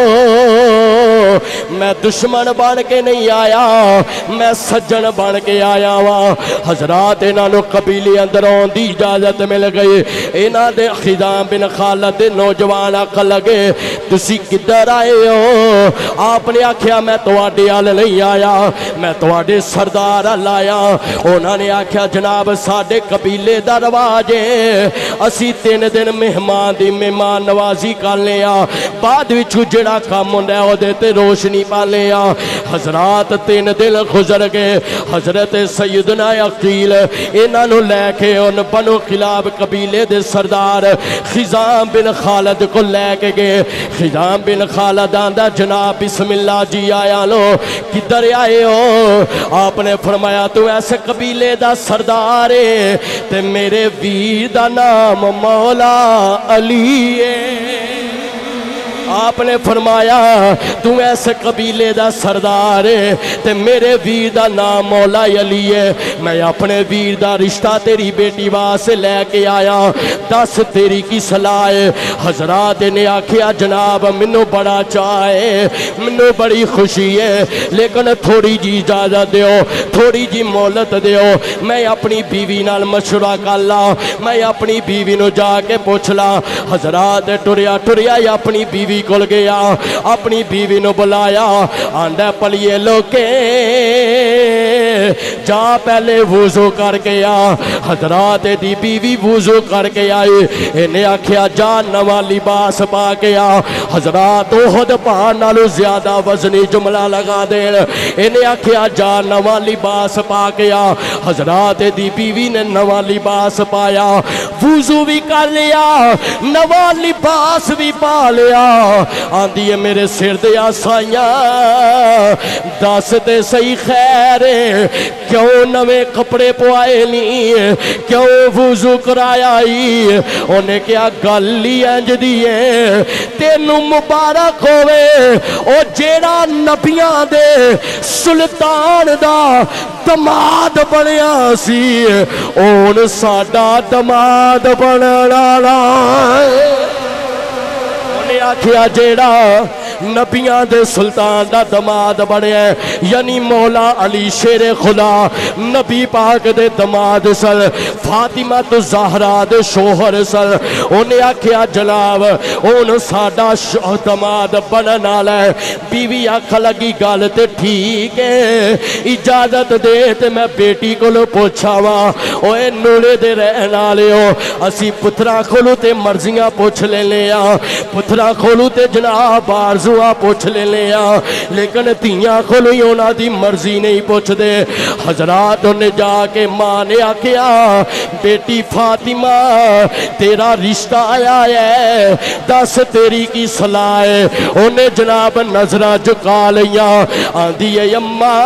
میں دشمن بن کے نہیں آیا میں سجن بن کے آیا ہوا حضرات انہاں نو قبیلے اندروں دی اجازت مل گئی انہاں دے خزام بن خالد دے نوجوان آکھ لگے تسی کدھر آئے ہو آپ نے آکھیا میں تواڈے ال نہیں آیا میں تواڈے سردار ال آیا انہاں نے آکھیا جناب ساڈے قبیلے دا رواج ہے اسی 3 دن مہمان دی مہمان نوازی کرنے آ بعد وچ جڑا کام ہوندا ہے اودے تے روشنی پا لے آ حضرات 3 دن گزر گئے حضرت سیدنا عقیل انہاں نو لے کے ان بنو خلاب قبیلے دے سردار خزام بن خالد کو لے کے گئے خزام بن خالد آندہ جناب بسم اللہ جی آیا لو کدھر آئے ہو آپ نے فرمایا تو ایسے قبیلے دا سردار ہے تے میرے ویر دا نام مولا علی ہے آپ نے فرمایا تو ایسے قبیلے دا سردار ہے تے میرے ویر دا نام مولا علی ہے میں اپنے ویر دا رشتہ تیری بیٹی واسے لے کے آیا دس تیری کی صلاح ہے حضرات نے آکھیا جناب منو بڑا چاہے منو بڑی خوشی ہے لیکن تھوڑی جی اجازت دیو تھوڑی جی مہلت دیو میں اپنی بیوی نال مشورہ کر لا میں اپنی بیوی نو جا کے پوچھ لا حضرات ٹریا ٹریا اپنی بیوی کھل گیا اپنی بیوی نو بلایا آندہ پلیے لوکے جا پہلے وضو کر گیا حضرات دی بیوی وضو کر کے آئی انہیں آکھیا جا نوا لباس پا گیا حضرات احد پہاڑ نالو زیادہ وزنی جملہ لگا دے انہیں آکھیا جا نوا لباس پا گیا حضرات دی بیوی نے نوا لباس پایا وضو بھی کر لیا نوا لباس بھی پا لیا آندھی ہے میرے سر دیا سائیاں دس تے صحیح خیر کیوں نوے کپڑے پوائے نہیں کیوں وضو کرایا ہی انہیں کیا گلی انج دیئے تینوں مبارک ہوئے او جیڑا نبیاں دے سلطان دا دماد بنیا سی اون ساڈا دماد بننا لائے آکھیا جیڑا نبیاں دے سلطان دا دماد بڑے ہیں یعنی مولا علی شیر خدا نبی پاک دے دماد سل فاطمہ تو زہرا دے شوہر سل انہیں آکھیا جناب ان ساڈا دماد بننا لے بیوی آکھ لگی گل تے ٹھیک ہے اجازت دے تے میں بیٹی کو لو پوچھا وا اوے نولے دے رہنا لے ہو اسی پترا کھولو تے مرضیاں پوچھ لے لیا پترا کھولو تے جناب آرزوہ پوچھ لے لیا لیکن تیاں کھولو ہی ہونا دی مرضی نہیں پوچھ دے حضرات انہیں جا کے ماں نے آکھیا بیٹی فاطمہ تیرا رشتہ آیا ہے دس تیری کی صلاح ہے انہیں جناب نظرہ جکا لیا آندھی ہے اماں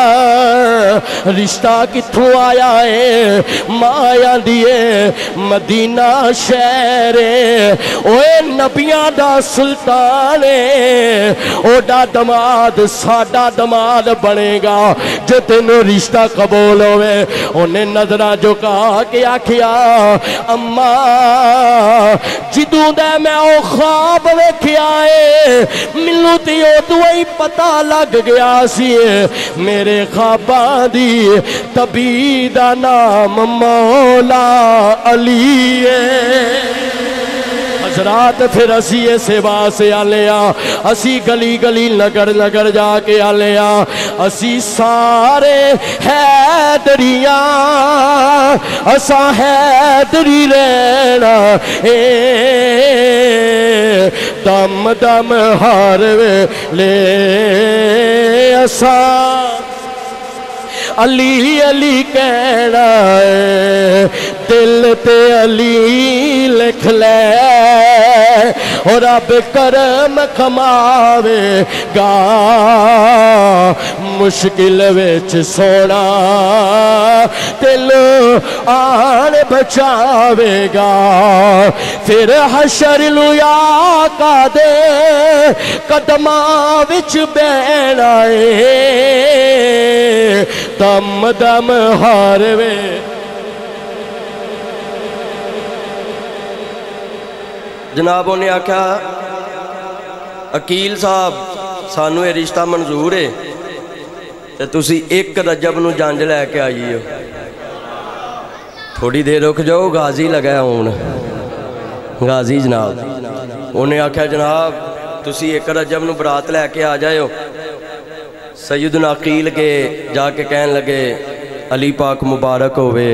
رشتہ کتھوں آیا ہے ماں آیا دیئے مدینہ شہر اوے نبیاں دا سلطان اوڈا دماد ساڈا دماد بنے گا جو تینوں رشتہ قبول ہوئے انہیں نظرہ جو کہا کہ آکھیا اماں جدوں دے میں او خواب ویکھیا ہے ملو تیو دوئی پتہ لگ گیا سی میرے خواباں دی تبی دا نام مولا علی ہے हजरात फिर असी इसे वास्ते आले असी गली गली नगर नगर जाके आले असी सारे हैदरिया असा हैदरी रहना दम दम हर वेले असा अली अली कहना है दिल ते अली लिख ले और अब करम कमावेगा मुश्किल विच सोना दिल आन बचावेगा फिर हशर लुया का दे कदमा विच बैना दम दम हार वे जनाब उन्हें आख्या अकील साहब सानू ये रिश्ता मंजूर है ते तुसी एक रजब नू जंज लैके आइए थोड़ी देर रुक जाओ गाजी लगा हूँ गाजी जनाब उन्हें आख्या जनाब तुसी एक रजब नू बरात लैके आ जाओ सैयदना अकील के जाके कहन लगे अली पाक मुबारक होवे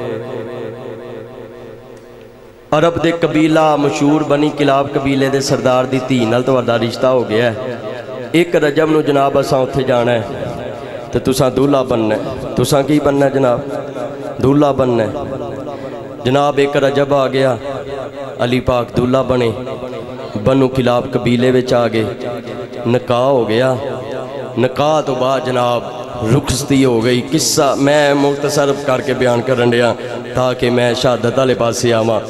अरब दे कबीला मशहूर बनी किलाब कबीले दे सरदार दी धी नाल तुहाडा रिश्ता हो गया है एक रजब नू जनाब असां उत्थे जाना है ते तुसां दूल्हा बनना है तुसां की बनना है जनाब दूल्हा बनना है जनाब एक रजब आ गया अली पाक दूल्हा बने बनु किलाब कबीले विच आ गए निकाह हो गया निकाह तो बाद जनाब रुखसती हो गई किस्सा मैं मुख्तसर करके बयान करन दिया ताकि मैं शहादत वाले पासे आवां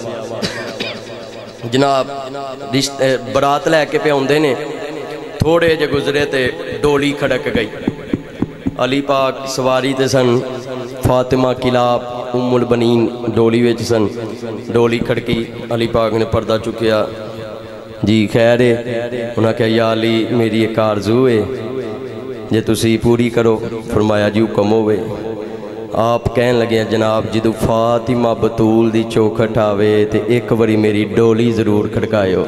जनाब रिश्ते बरात लैके पे आउंदे ने थोड़े जे गुजरे ते डोली खड़क गई अली पाक सवारी ते सन फातिमा किलाब उम्मुल बनीन डोली विच सन डोली खड़की अली पाक ने पर्दा चुकिया जी खैर है उन्हें कहा या अली मेरी एक आरज़ू है जे तुसी पूरी करो फरमाया जी हुक्म होवे आप कहन लगे जनाब जदों फातिमा बतूल दी चौखट आवे ते एक बारी मेरी डोली जरूर खड़कायो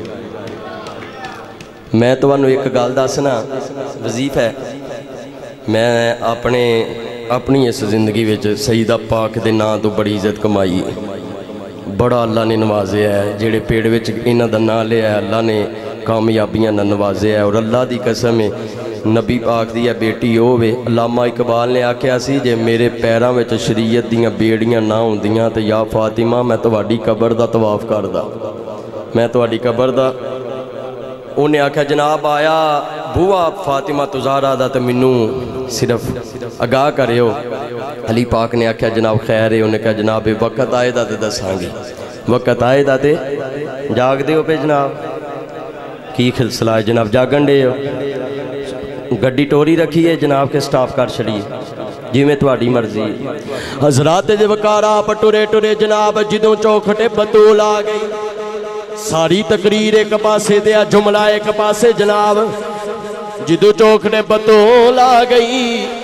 मैं तुहानू एक गल दसना वजीफ है मैं अपनी इस जिंदगी विच सईदा पाक दे नां तो बड़ी इज्जत कमाई बड़ा अल्लाह ने नवाजे है जेड़े पेड़ विच इन्हां दा नां लिया अल्लाह ने कामयाबियां नाल नवाजे है और अल्लाह दी कसम है नबी पाक दी बेटी होवे अल्लामा इकबाल ने आख्या सी जे मेरे पैरों में शरीयत दियां बेड़ियां ना होंदियां तो या फातिमा मैं तुहाडी कबर दा तवाफ करदा मैं तुहाडी कबर दा उन्हें आख्या जनाब आया बूआ फातिमा तुजारा दा तो मैनू सिर्फ आगाह करियो अली पाक ने आख्या जनाब खैर है उन्हें कहा जनाब वक्त आए दा ते दसांगे वक्त आए दा ते जागदे हो पे जनाब की खिलसला है जनाब जागन डे हो गड्डी टोरी रखी है जनाब के स्टाफ कर छड़िए जिमें तुहाडी मर्जी हजरात दे वकार आप टुरे टुरे जनाब जिदों चौखटे बतूल आ गई सारी तकरीर एक पासे ते जुमला एक पासे जनाब जिदों चौखटे बतूल आ गई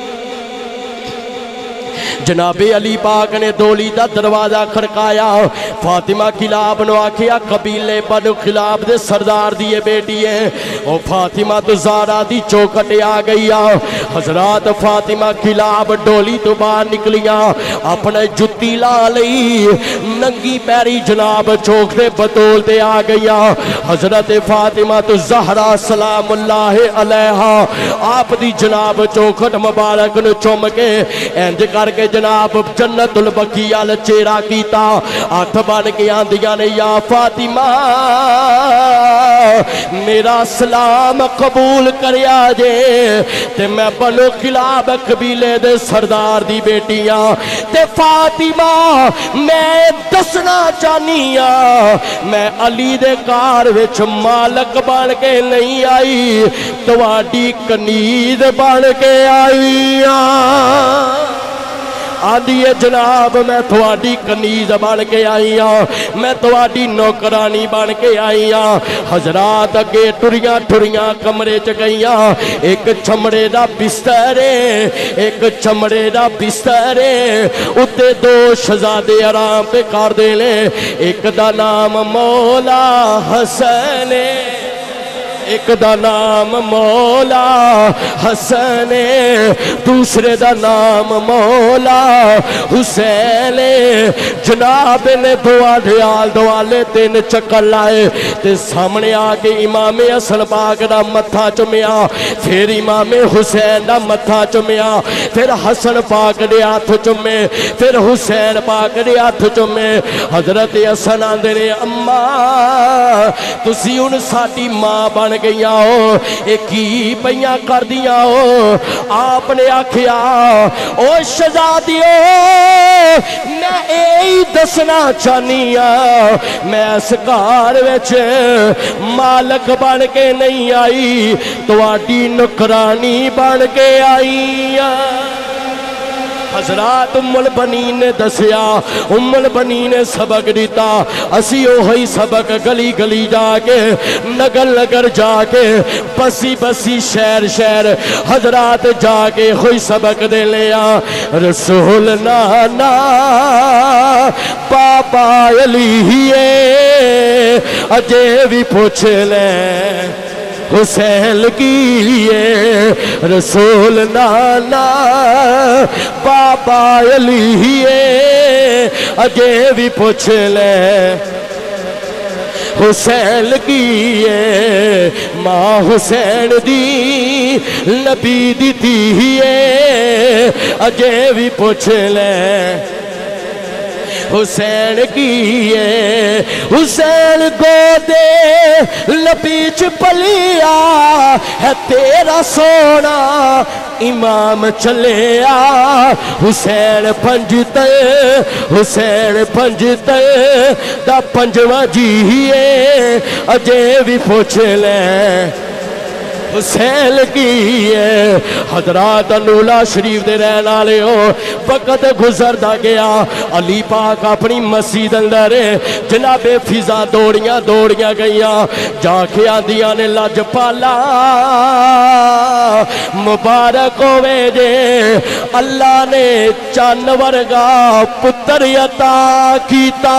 जनाबे अली पाक ने डोली का दरवाजा खड़काया फातिमा खिलाब ने आखिया कबीले बनु खिलाब दे सरदार दी बेटी है और फातिमा तो ज़ारा दी चौखट आ गई हजरात फातिमा खिलाब डोली तो बाहर निकलिया अपने जुत्ती ला लई नंगी पैरी जनाब चौखटे बतौल ते आ गई हजरत फातिमा तो ज़हरा सलामुल्लाह अलैहा आप दी जनाब चौखट मुबारक नु चुम के इंज करके जनाब जन्नतुल बकीया चेहरा कीता हथ बन के आंदियां ने या फातिमा मेरा सलाम कबूल करिया जे ते मैं बनो खिलाब कबीले दे सरदार दी बेटियां ते फातिमा मैं दसना चाहनी मैं अली दे कार विच मालक बन के नहीं आई तुहाडी कनीज बन के आई آدھی ہے جناب میں تھوڑی کنیز بن کے آئی ہاں میں تھوڑی نوکرانی بن کے آئی ہاں حضرات اگے ٹریاں ٹریاں کمرے چ گئیاں ایک چمڑے دا بستر ایک چمڑے دا بستر اتے دو شہزادے آرام پہ کر دے لے ایک دا نام مولا حسن ایک دا نام مولا حسن دوسرے دا نام مولا حسین جناب نے دوالے تین چکر لائے تے سامنے آکے امام حسن پاک دا متھا چمیا پھر امام حسین دا متھا چمیا پھر حسن پاک دے ہاتھ چمے پھر حسین پاک دے ہاتھ چمے حضرت حسن آندے نے اماں تسی ان ساڈی ماں بن گئیاں ہو ایک ہی پہیاں کر دیا ہو آپ نے آکھیا او شہزادیو میں ایہی دسنا چاہنی ہاں میں اس گھر وچ مالک بن کے نہیں آئی تواڈی نوکرانی بن کے آئی ہاں حضرات ام البنین نے دسیا ام البنین نے سبق دیتا اسی اوہی سبق گلی گلی جا کے نگر نگر جا کے بسی بسی شہر شہر حضرات جا کے ہوئی سبق دے لیا رسول نانا بابا علی اجے بھی پوچھ لے حسین کی رسول نانا بابا علی اجے بھی پوچھ لے حسین کی ماں حسین دی نبی دی تھی اجے بھی پوچھ لے حسین کی حسین گودے لپیچ پلیا ہے تیرا سونا امام چلیا حسین پنجتے حسین پنجتے دا پنجواں جیے اجے بھی پوچھ لے حسین کی ہے حضرات نولا شریف دے رہن والے ہو وقت گزردا گیا علی پاک اپنی مسجد اندر جناب فضا دوڑیاں دوڑیاں گئیاں جا کے آندیاں نے لاجپالا مبارک ہوے جے اللہ نے چن ورگا پتر عطا کیتا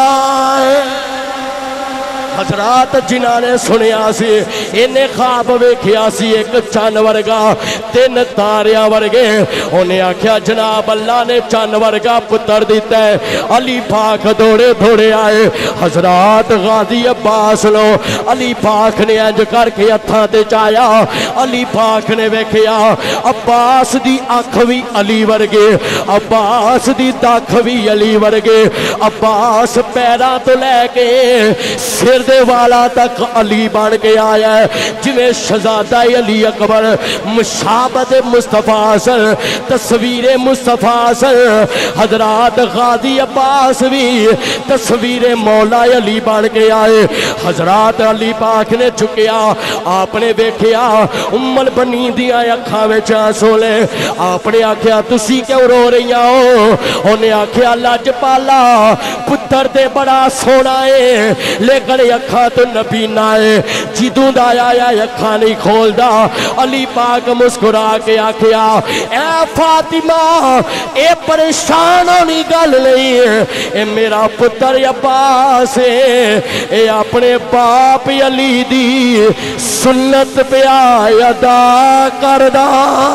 حضرات جنہاں نے سنیا سی انہیں خواب ویکھیا سی ایک چن ورگا تین تاریاں ورگے انہیں آکھیا جناب اللہ نے چن ورگا پتر دیتا ہے علی پاک دوڑے دوڑے آئے حضرات غازی عباس لو علی پاک نے انج کر کے ہتھاں تے چایا علی پاک نے ویکھیا عباس دی اکھ وی علی ورگے عباس دی دکھ وی علی ورگے عباس پیراں تو لے کے سر دے والا تک علی بن کے آیا ہے جنہیں شہزادہ علی اکبر مشابہت مصطفیٰ سر تصویر مصطفیٰ سر حضرات غازی عباس بھی تصویر مولا علی بن کے آئے حضرات علی پاک نے چکیا آپ نے بیکھیا ام البنین دیا اکھاں وچ آنسو لے آپ نے آکھیا تسی کیوں رو رہی ہو انہیں آکھیا لاجپالا پتر تے بڑا سونا ہے لیکن اکھاں تو نبی نائے جدوں دا آیا اکھاں نہیں کھول دا علی پاک مسکرا کے آکھیا اے فاطمہ اے پریشان ہونی گل نہیں ہے اے میرا پتر عباس ہے اے اپنے باپ علی دی سنت پہ ادا کردہ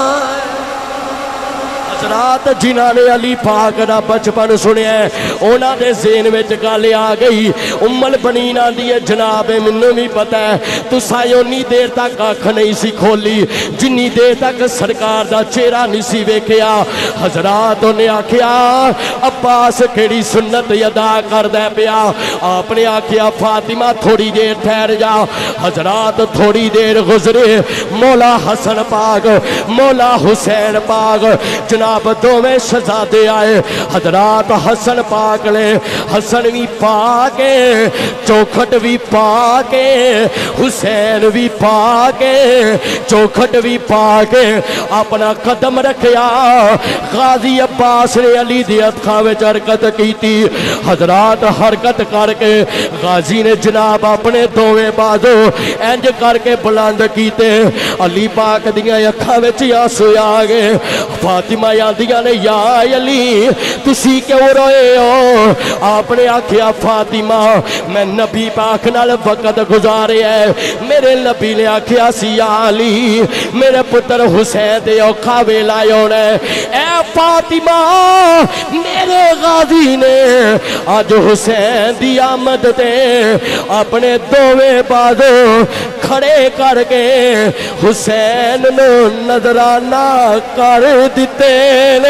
حضرات جنہاں نے علی پاک دا بچپن سنیا ہے اونا دے ذہن میں گل آ گئی ام البنین آندی ہے جناب منوں بھی پتا ہے تو سایونی دیر تک آنکھ نہیں سی کھولی جنی دیر تک سرکار دا چہرہ نہیں سی ویکھیا حضرات نے آکھیا عباس کیڑی سنت ادا کردا پیا آپ نے آکھیا فاطمہ تھوڑی دیر ٹھہر جا حضرات تھوڑی دیر گزرے مولا حسن پاک مولا حسین پاک جناب جناب دوویں شہزادے آئے حضرات حسن پاک نے حسن بھی پا کے چوکھٹ بھی پا کے حسین بھی پا کے چوکھٹ بھی پا کے اپنا قدم رکھیا غازی عباس نے علی دی اتخاں وچ حرکت کیتی حضرات حرکت کر کے غازی نے جناب اپنے دوویں بازو انج کر کے بلند کیتے علی پاک دیاں اکھاں وچ آنسو آ گئے فاطمہ آندیاں نے یا علی تسی کیوں روئے ہو آپ نے آکھیا فاطمہ میں نبی پاک نال وقت گزارے ہے میرے نبی نے آکھیا سی یا علی میرے پتر حسین دے اوکھا ویلا ہونا اے فاطمہ میرے غازی نے آج حسین دی آمد تے اپنے دوویں بازو کھڑے کر کے حسین نو نظرانہ کر دیتے نے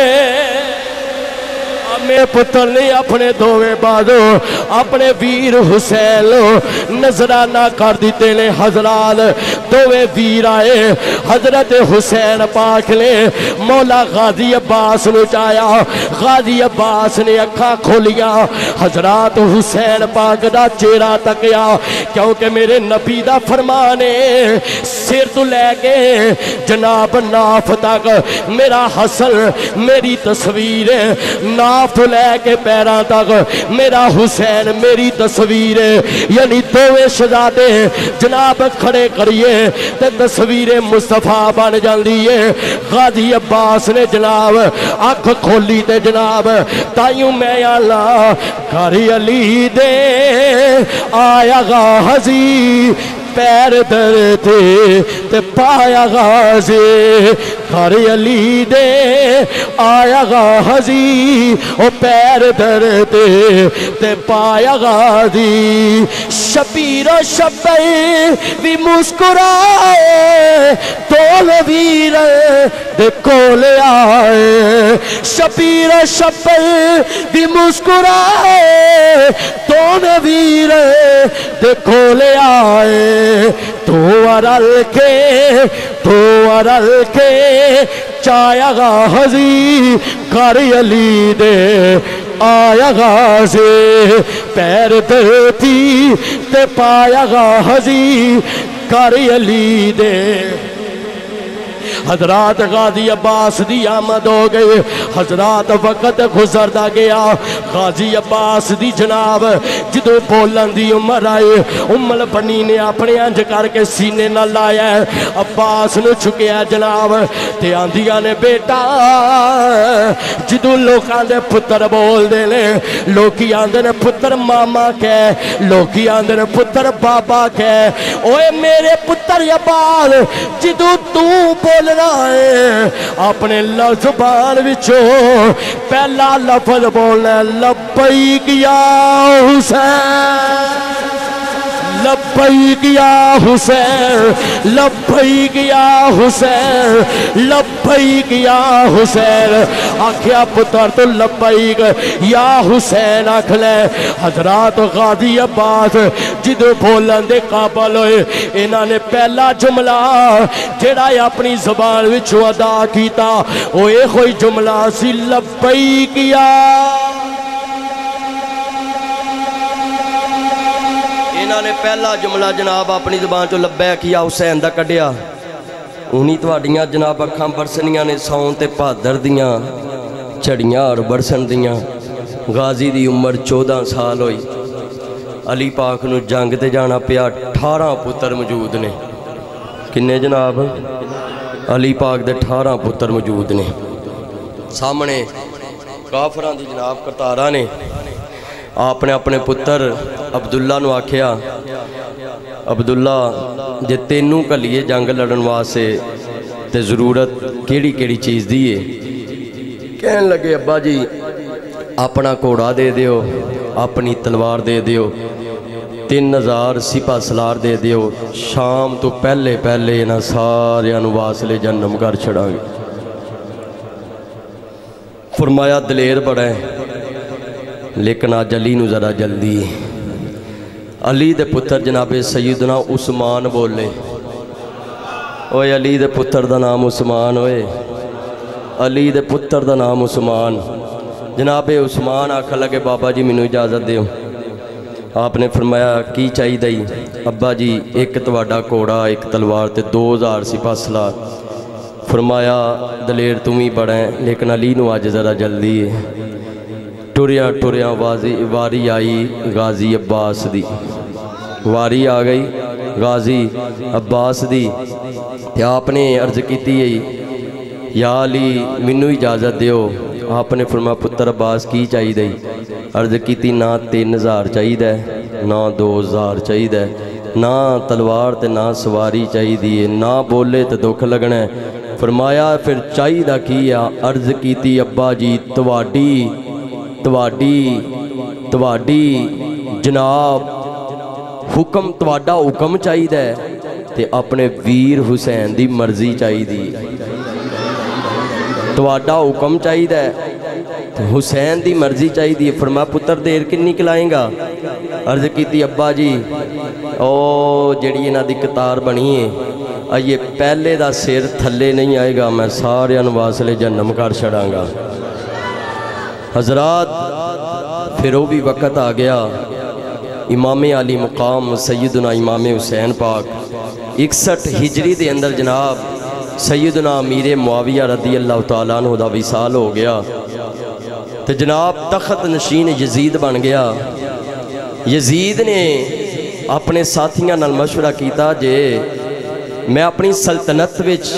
میرے پتر نے اپنے دوویں بازو اپنے ویر حسین لو نظرانہ کر دیتے نے حضرات دوویں ویر آئے حضرت حسین پاک نے مولا غازی عباس نو چایا غازی عباس نے اکھا کھولیا حضرات حسین پاک دا چہرہ تکیا کیونکہ میرے نبی دا فرمانے سر تو لے کے جناب ناف تک میرا حسن میری تصویر ناف تو لے کے پیران تک میرا حسین میری تصویر یعنی دوویں شہزادے جناب کھڑے کریے تے تصویر مصطفیٰ بن جاندی ہے غازی عباس نے جناب آنکھ کھولی تے جناب تائیوں میں اللہ گھر علی دے آیا غازی پیر در تے پایا غازی گھر علی دے آیا غازی او پیر در تے پایا غازی شبیر و شبیر بھی مسکرائے دول ویر دے کولے آئے شبیر و شبیر بھی مسکرائے دول ویر دے کولے آئے تو ارل کے چایا غازی گھر علی دے آیا غازی پیر درتی تے پایا غازی گھر علی دے حضرات غازی عباس دی آمد ہو گئے حضرات وقت گزردا گیا غازی عباس دی جناب جدو بولن دی عمر آئے امل بنی نے اپنے انج کر کے سینے نہ لایا عباس نو چکیا جناب تے آندیاں نے بیٹا جدو لوکاں دے پتر بول دے لے لوکی آندے نے پتر ماما کہے لوکی آندے نے پتر بابا کہے اوے میرے پتر عباس جدو تو بول اپنے زبان وچوں پہلا لفظ بولنا لبیک یا حسین لبیک یا حسین لبیک یا حسین لبیک یا حسین آکھیا پتر تو لبیک یا حسین آکھ لے حضرات غازی عباس جدو بولن دے قابل ہوئے انہاں نے پہلا جملہ جڑا اپنی زبان وچوں ادا کیتا وہ اے کوئی جملہ سی لبیک یا انہاں نے پہلا جملہ جناب اپنی زبان چو لبیک یا حسین دا کڈیا انہی تواڈیاں جناب اکھاں برسنیاں نے ساؤن تے بہادر دیاں چڑیاں اور برسن دیاں غازی دی عمر 14 سال ہوئی علی پاک نو جنگ تے جانا پیا 18 پتر موجود نے کنے جناب علی پاک دے 18 پتر موجود نے سامنے کافران دی جناب قطارہ نے آپ نے اپنے پتر عبداللہ نو آکھیا عبداللہ جے تینوں کلیے جنگ لڑن واسے تے ضرورت کیڑی کیڑی چیز دیئے کہنے لگے ابا جی اپنا کوڑا دے دیو اپنی تلوار دے دیو 3000 سپہ سلار دے دیو شام تو پہلے پہلے نہ سارے انواسلے جنم کر چھڑا گے فرمایا دلیر بڑا ہے لیکن آج علی نو ذرا جلدی علی دے پتر جناب سیدنا عثمان بولے اوے علی دے پتر دا نام عثمان ہوئے अली दे पुत्र दा नाम उस्मान। जनाब उस्मान आखन लगे बाबा जी मैनू इजाज़त दिओ। आपने फरमाया की चाहिए जी? अब्बा जी एक तुहाडा घोड़ा एक तलवार ते 2000 सिपा सलार। फरमाया दलेर तू भी बड़ा है लेकिन अली नू अज ज़रा जल्दी है। टुरिया टुरिया वारी आई गाजी अब्बास दी, वारी आ गई गाजी अब्बास दी। ते आपने अर्ज की या अली मैनू इजाज़त दिओ। आपने फरमाया पुत्र अब्बास की चाहिए? अर्ज की ना 3000 चाहिए ना 2000 चाहिए, ना तलवार ते ना सवारी चाहिए, ना बोले तो दुख लगना है। फरमाया फिर चाहिए की आ? अर्ज की अब्बा जी तुहाडी तुहाडी तुहाडी जनाब हुक्म तुहाडा हुक्म चाहिए ते अपने वीर हुसैन दी मर्जी चाहिए। तुहाडा हुक्म चाहिए हुसैन दी मर्जी चाहिए। फरमा पुत्र देर किन्नी कलाएगा? अर्ज की अब्बा जी ओ जिहड़ी इन्हां दी कतार बनी है ये पहले दा सिर थल्ले नहीं आएगा, मैं सारियां नूं वासले जन्म कर छड़ांगा। हजरात फिर वो भी वक़्त आ गया इमाम अली मुकाम सैयदना इमाम हुसैन पाक 61 हिजरी के अंदर जनाब सैयदना अमीर मुआविया रदी अल्लाह तआला अन्हु दा विसाल हो गया। तो जनाब तख्त नशीन यजीद बन गया। यजीद ने अपने साथियों नाल मशवरा किया जे मैं अपनी सल्तनत विच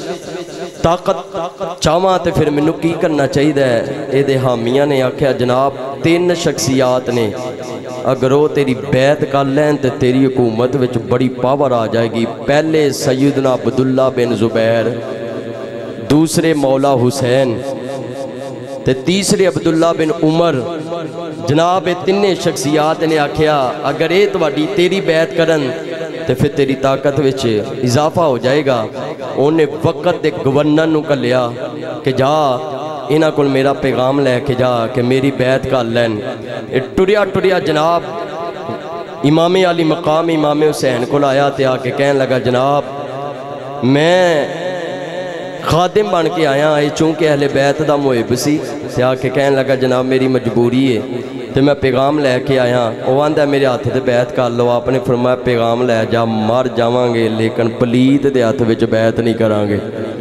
ताकत चाहवां तो फिर मैनू की करना चाहिए। ये हामिया ने आख्या जनाब 3 शख्सियात ने अगर वो तेरी बैत कर लैन तो तेरी हुकूमत विच बड़ी पावर आ जाएगी। पहले सैयदना अब्दुल्ला बिन जुबैर, दूसरे मौला हुसैन ते तीसरे अब्दुल्ला बिन उमर। जनाब ये 3 शख्सियात ने आख्या अगर ये तुहाडी तेरी बैत करन तो फिर तेरी ताकत विच इजाफा हो जाएगा। उन्हें वक़्त दे गवर्नर नूं घल्लिया कि जा इन्हां कोल मेरा पैगाम लैके जा कि मेरी बैत कर लैन। टुरिया टुरिया जनाब इमाम अली मकाम इमाम हुसैन को आया तो आके कहन लगा जनाब मैं खादिम बन के आया ये चूँकि अहले बैत का मुहिब सी। ते आके कहन लगा जनाब मेरी मजबूरी है तो मैं पैगाम लैके आया। वह आंदा मेरे हाथ से बैत कर लो। आपने फरमाया पैगाम लै जा, मर जावांगे लेकिन पलीत के हथ विच बैत नहीं करांगे।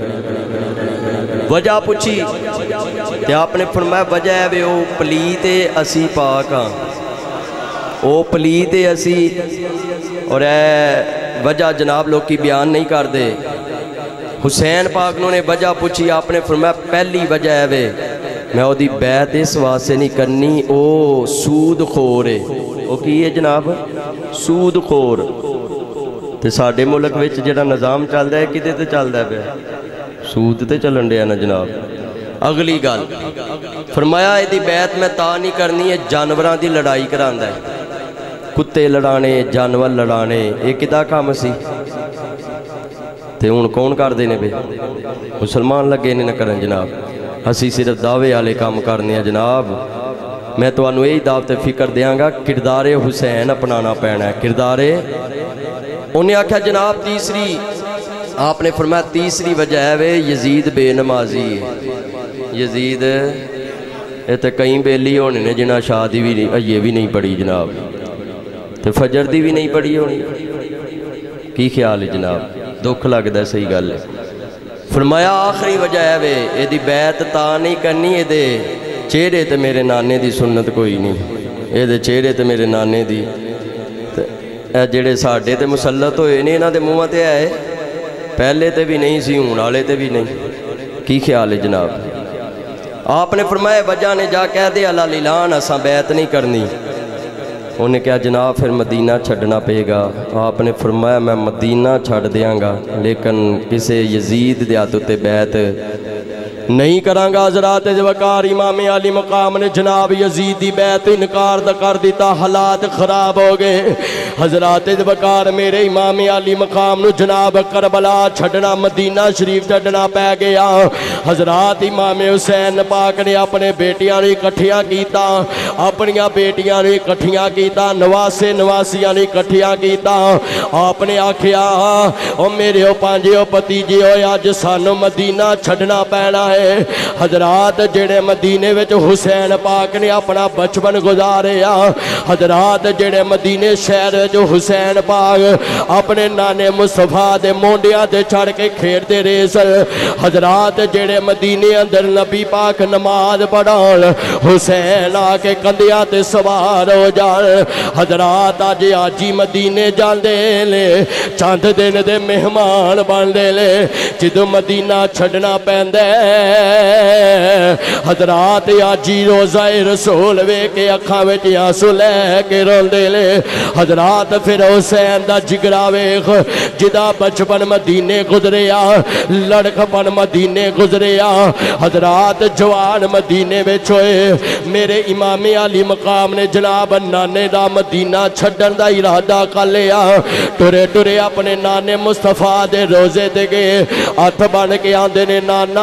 वजह पूछी तो आपने फरमाया वजह है वे वो पलीत असी पाक हाँ, वो पलीत असी। और वजह जनाब लोग बयान नहीं करते। हुसैन पाक ने वजह पूछी। आपने फरमाया पहली वजह है वे मैं वो बैत इस वास्ते नहीं करनी, वो सूद खोर है। वो की है जनाब? सूद खोर। तो साडे मुल्क में जिहड़ा निज़ाम चलता है किते तो चलता पे सूद तो चलन दिया ना जनाब। अगली गल फरमाया यदि बैत मैं ता नहीं करनी है जानवरों की लड़ाई करांदा है, कुत्ते लड़ाने जानवर लड़ाने ये किदा काम सी। तो हुण कौन करते हैं बे? मुसलमान लगे ने न करन जनाब। असी सिर्फ दावे वाले काम करने हैं जनाब। मैं तुहानू यही दावत फिक्र देंगा किरदारे हुसैन अपनाना पैना है। किरदारे उन्हें आख्या जनाब तीसरी। आपने फरमाया तीसरी वजह है वे यजीद बेनमाजी। यजीद ये तो कई बेली होने ने जिन्हें शादी भी नहीं अजे भी नहीं पढ़ी जनाब, तो फजर दी भी नहीं पढ़ी होनी। की ख्याल है जनाब? दुख लगता सही गल है। फरमाया आखिरी वजह है वे यदि बैत ता नहीं करनी ये चेहरे तो मेरे नाने की सुन्नत कोई नहीं, ये चेहरे तो मेरे नाने की। जेड़े साडे ते मुसलत होए ने इन्हां दे मूँहां ते है, पहले तो भी नहीं सी हूण वाले तो भी नहीं। की ख्याल है जनाब? आपने फरमाया वजह ने जा कह दे अला लिलान असा बैत नहीं करनी। उन्हें कहा जनाब फिर मदीना छड़ना पेगा। आपने फरमाया मैं मदीना छड़ देंगा लेकिन किसी यजीद दे हाथ उत्ते बैत नहीं करांगा। हज़रात वकार इमाम अली मकाम ने जनाब यजीद की बैत इनकार कर दिता। हालात खराब हो गए। हज़रात वकार मेरे इमाम अली मकाम नू जनाब करबला छड़ना मदीना शरीफ छड़ना पै गया। हज़रात इमाम हुसैन पाक ने अपने बेटियां इकट्ठियां कीता, अपनियां बेटियां इकट्ठियां कीता, नवासे नवासियां इकट्ठियां कीता। आपने आखिया ओ मेरे ओ पांजे ओ भतीजे हो अज सानू मदीना छड़ना पैना है। ہے حضرات جڑے مدینے وچ حسین پاک نے اپنا بچپن گزاریا حضرات جڑے مدینے شہر وچ حسین پاک اپنے نانے مصطفیٰ دے مونڈیاں تے چڑھ کے کھیڈتے رہے سن حضرات جڑے مدینے اندر نبی پاک نماز پڑھان حسین آ کے کندھیاں تے سوار ہو جان حضرات آجی مدینے جاندے لے چند دن دے مہمان باندے لے جدو مدینہ چھڑنا پیندے حضرات آجی روزہ رسول وے کے اکھاں وچ آنسو لے کے روندے لے حضرات پھر حسین دا جگرا ویکھ جدا بچپن مدینے گزریا لڑکپن مدینے گزریا حضرات جوان مدینے وچ ہوئے میرے امام علی مقام نے جناب نانے دا مدینہ چھڑن دا ارادہ کر لیا ٹرے ٹرے اپنے نانے مصطفیٰ دے روزے دے گئے ہاتھ بن کے آندے نے نانا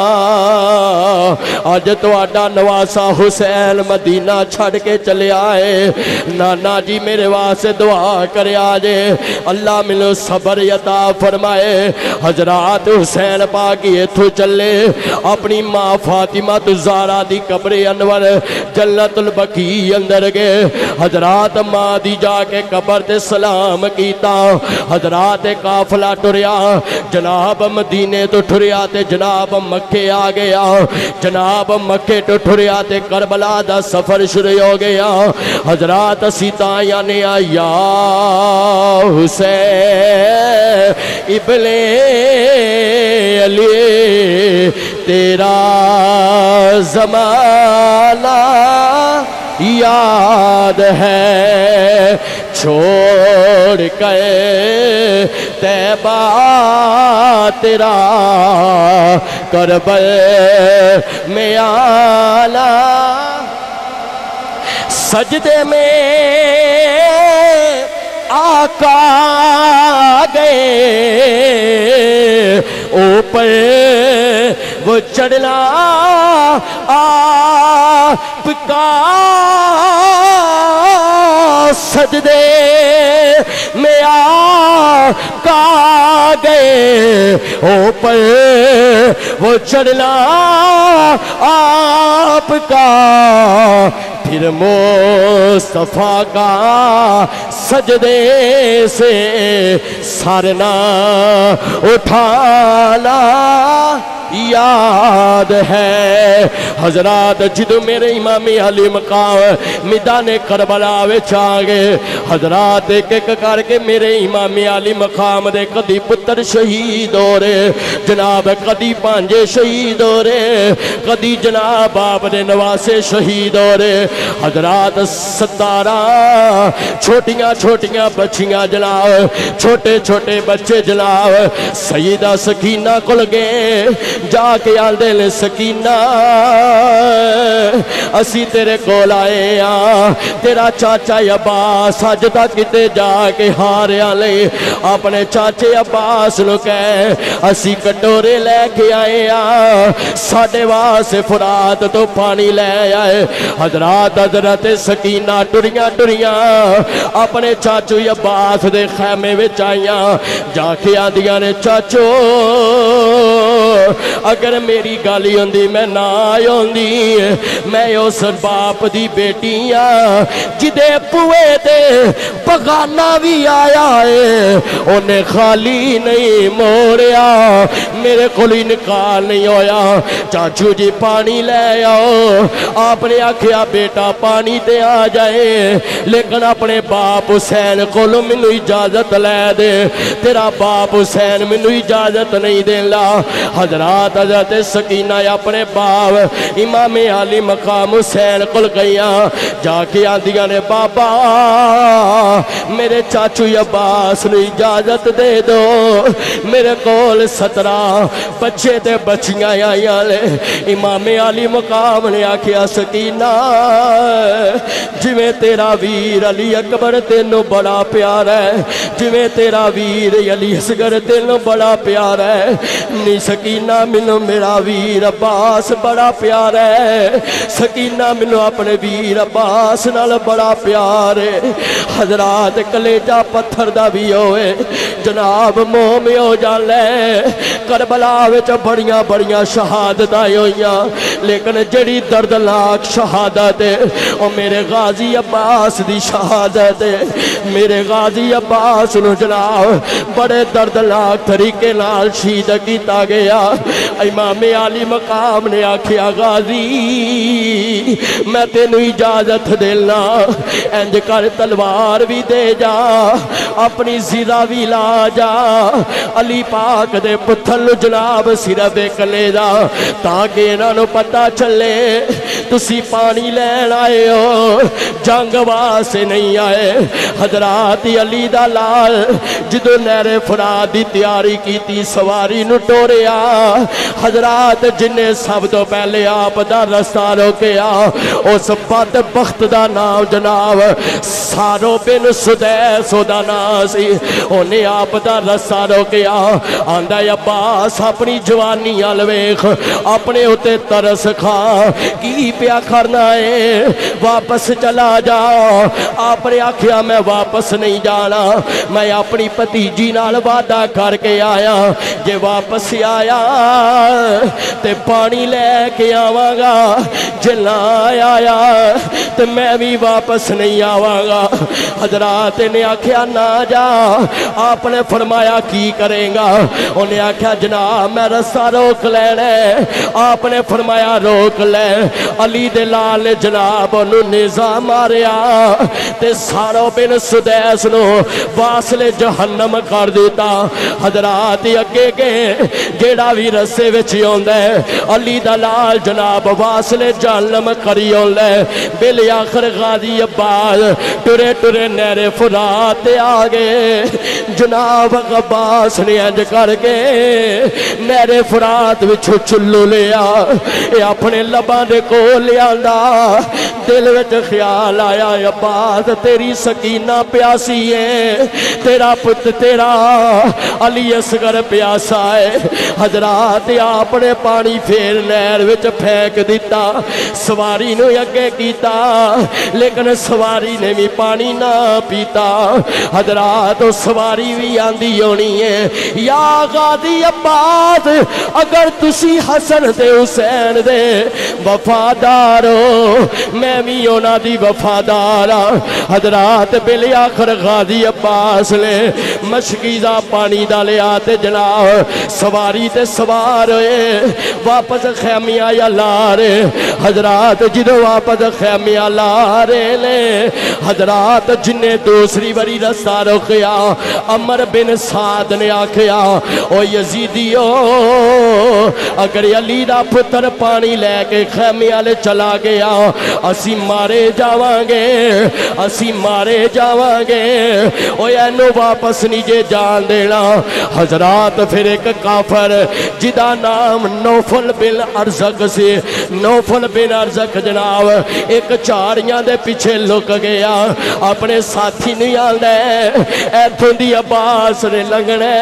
آج تو آڈا نواسا حسین مدینہ چھڑ کے چلے آئے نانا جی میرے واسے دعا کرے آجے اللہ ملو صبر عطا فرمائے حضرات حسین پاکی اتھو چلے اپنی ماں فاطمہ زہرا دی قبر انور جنت البقیع اندر گئے حضرات ماں دی جا کے قبر تے سلام کیتا حضرات قافلہ ٹریا جناب مدینے تو ٹریا تے جناب مکے آ گیا جناب مکے تو ٹریا تے کربلا دا سفر شروع ہو گیا حضرات سیتایاں نے آیا حسین ابن علی تیرا زمانہ یاد ہے چھوڑ کے طیبہ تیرا کربل میں آنا سجدے میں آقا گئے اوپر وہ چڑھنا آپ کا سجدے میں آقا گئے اوپر وہ چڑھنا آپ کا پھر مصطفیٰ کا سجدے سے سرنا اٹھانا یاد ہے حضرات جدو میرے امام علی مقام میدان کربلا وچ آ گئے حضرات ایک ایک کر کے میرے امام علی مقام دے کدی پتر شہید ہو رہے جناب کدی پانجے شہید ہو رہے کدی جناب آپ دے نواسے شہید ہو رہے حضرات 17 چھوٹیاں چھوٹیاں بچیاں جناب چھوٹے چھوٹے بچے جناب سیدہ سکینہ کل گئے جا کے آندے لے سکینہ اسی تیرے کول آئے تیرا چاچا عباس آج تک کتے جا کے ہارے آلے اپنے چاچے عباس نو کہے اسی کٹورے لے کے آئے ساڑھے واسے فرات تو پانی لے آئے حضرات حضرت سکینہ ٹریاں ٹریاں اپنے چاچو عباس دے خیمے وچ آئیاں جا کے آندیاں نے چاچو اگر میری گالی ہوندی میں نہ آئی ہوندی میں اس باپ دی بیٹیاں جدے پوئے دے بغانہ بھی آیا ہے انہیں خالی نہیں موڑیا میرے کوئی نکاح نہیں ہویا چاچو جی پانی لے آؤ آپ نے آکھیا بیٹا پانی دے آ جائے لیکن اپنے باپ حسین کو مینو اجازت لے دے تیرا باپ حسین مینو اجازت نہیں دے لا حضرات حضرت سکینہ اپنے باپ امام علی مقام حسین کل گئیاں جا کے آندیاں نے بابا میرے چاچو عباس نے اجازت دے دو میرے کول 17 بچے تے بچیاں آئیاں لے امام علی مقام نے آکھیا سکینہ جویں تیرا ویر علی اکبر تینوں بڑا پیار ہے جویں تیرا ویر علی اصغر تینوں بڑا پیار ہے نی سکینہ سکینہ مینوں میرا ویر عباس بڑا پیار ہے، سکینہ مینوں اپنے ویر عباس نال بڑا پیار ہے۔ حضرات کلیجہ پتھر دا بھی ہوئے جناب مومی ہو جالے، کربلا وچ بڑیاں بڑیاں شہادتاں ہوئیاں، لیکن جڑی دردناک شہادت ہے او میرے غازی عباس دی شہادت ہے۔ میرے غازی عباس نو جناب بڑے دردناک طریقے نال شہید کیتا گیا۔ امام عالی مقام نے آکھیا غازی میں تینوں اجازت دینا، انج کر تلوار بھی دے جا، اپنی زیرہ بھی لا جا، علی پاک دے پتھر جناب صرف ایک لے جا تاکہ انہاں نوں پتہ چلے تسی پانی لین آئے ہو، جنگ واسطے نہیں آئے۔ حضرات علی دا لال جدو نہر فرات دی تیاری کیتی سواری نو ٹوریا، حضرات جنہیں سب تو پہلے آپ دا رستہ روکیا اس بدبخت دا نام جناب سارو بن سدیس دا نام سی، انہیں آپ دا رستہ روکیا، آندہ عباس اپنی جوانی الویخ اپنے ہوتے ترس کھا کی پیا کرنا ہے، واپس چلا جا۔ آپ نے آکھیا میں واپس نہیں جانا، میں اپنی پتیجی نال وعدہ کر کے آیا جے واپس آیا تے پانی لے کے آواں گا، جے نہ آیا تے میں بھی واپس نہیں آواں گا۔ حضرات نے آکھیا نہ جا، آپ نے فرمایا کی کریں گا؟ انہیں آکھیا جناب میں رستہ روک لینے، آپ نے فرمایا روک لے۔ علی دے لال نے جناب انہوں نظام ماریا تے سارو بن سدیس نو واصل جہنم کر دیتا۔ حضرات اگے گئے جیڑا بھی رسے وچ ہوندا ہے علی دا لال جناب واصل جہنم کری ہوندا ہے۔ بل آخر غازی عباس ٹرے ٹرے نہر فرات آگے، جناب عباس نے انج کر کے نہر فرات وچ چلو لیا، اپنے لباں دے کول لیاندا، دل وچ خیال آیا عباس تیری سکینہ پیاسی ہے، تیرا پت تیرا علی اصغر پیاسا ہے۔ حضرات آپ نے پانی پھیر نہر وچ پھینک دیتا، سواری نو اگے کیتا لیکن سواری نے بھی پانی نہ پیتا۔ حضرات سواری بھی آندی ہونی ہے یا غازی عباس اگر تسی حسن تے حسین دے وفادار ہو میں بھی اونا دی وفادارا۔ حضرات بل آخر غازی عباس نے مشکیزہ پانی دا لیا تے جناب سواری تے سوار ہوئے واپس خیمیہ یا لارے۔ حضرات جدو واپس خیمیہ لارے لے، حضرات جنہیں دوسری بری رستہ رکھیا عمر بن سعد نے آکھیا او یزیدیو اگر علی دا پتر پانی لے کے خیمیہ لے چلا گیا اسی مارے جاواں گے، اسی مارے جاواں گے، او اینو واپس نیجے جان دینا۔ حضرات پھر ایک کافر جدا نام نوفل بن ارزق سے، نوفل بن ارزق جناب ایک چاریاں دے پیچھے لک گیا، اپنے ساتھی نہیں آندے ایتھوں دی عباس نے لنگنے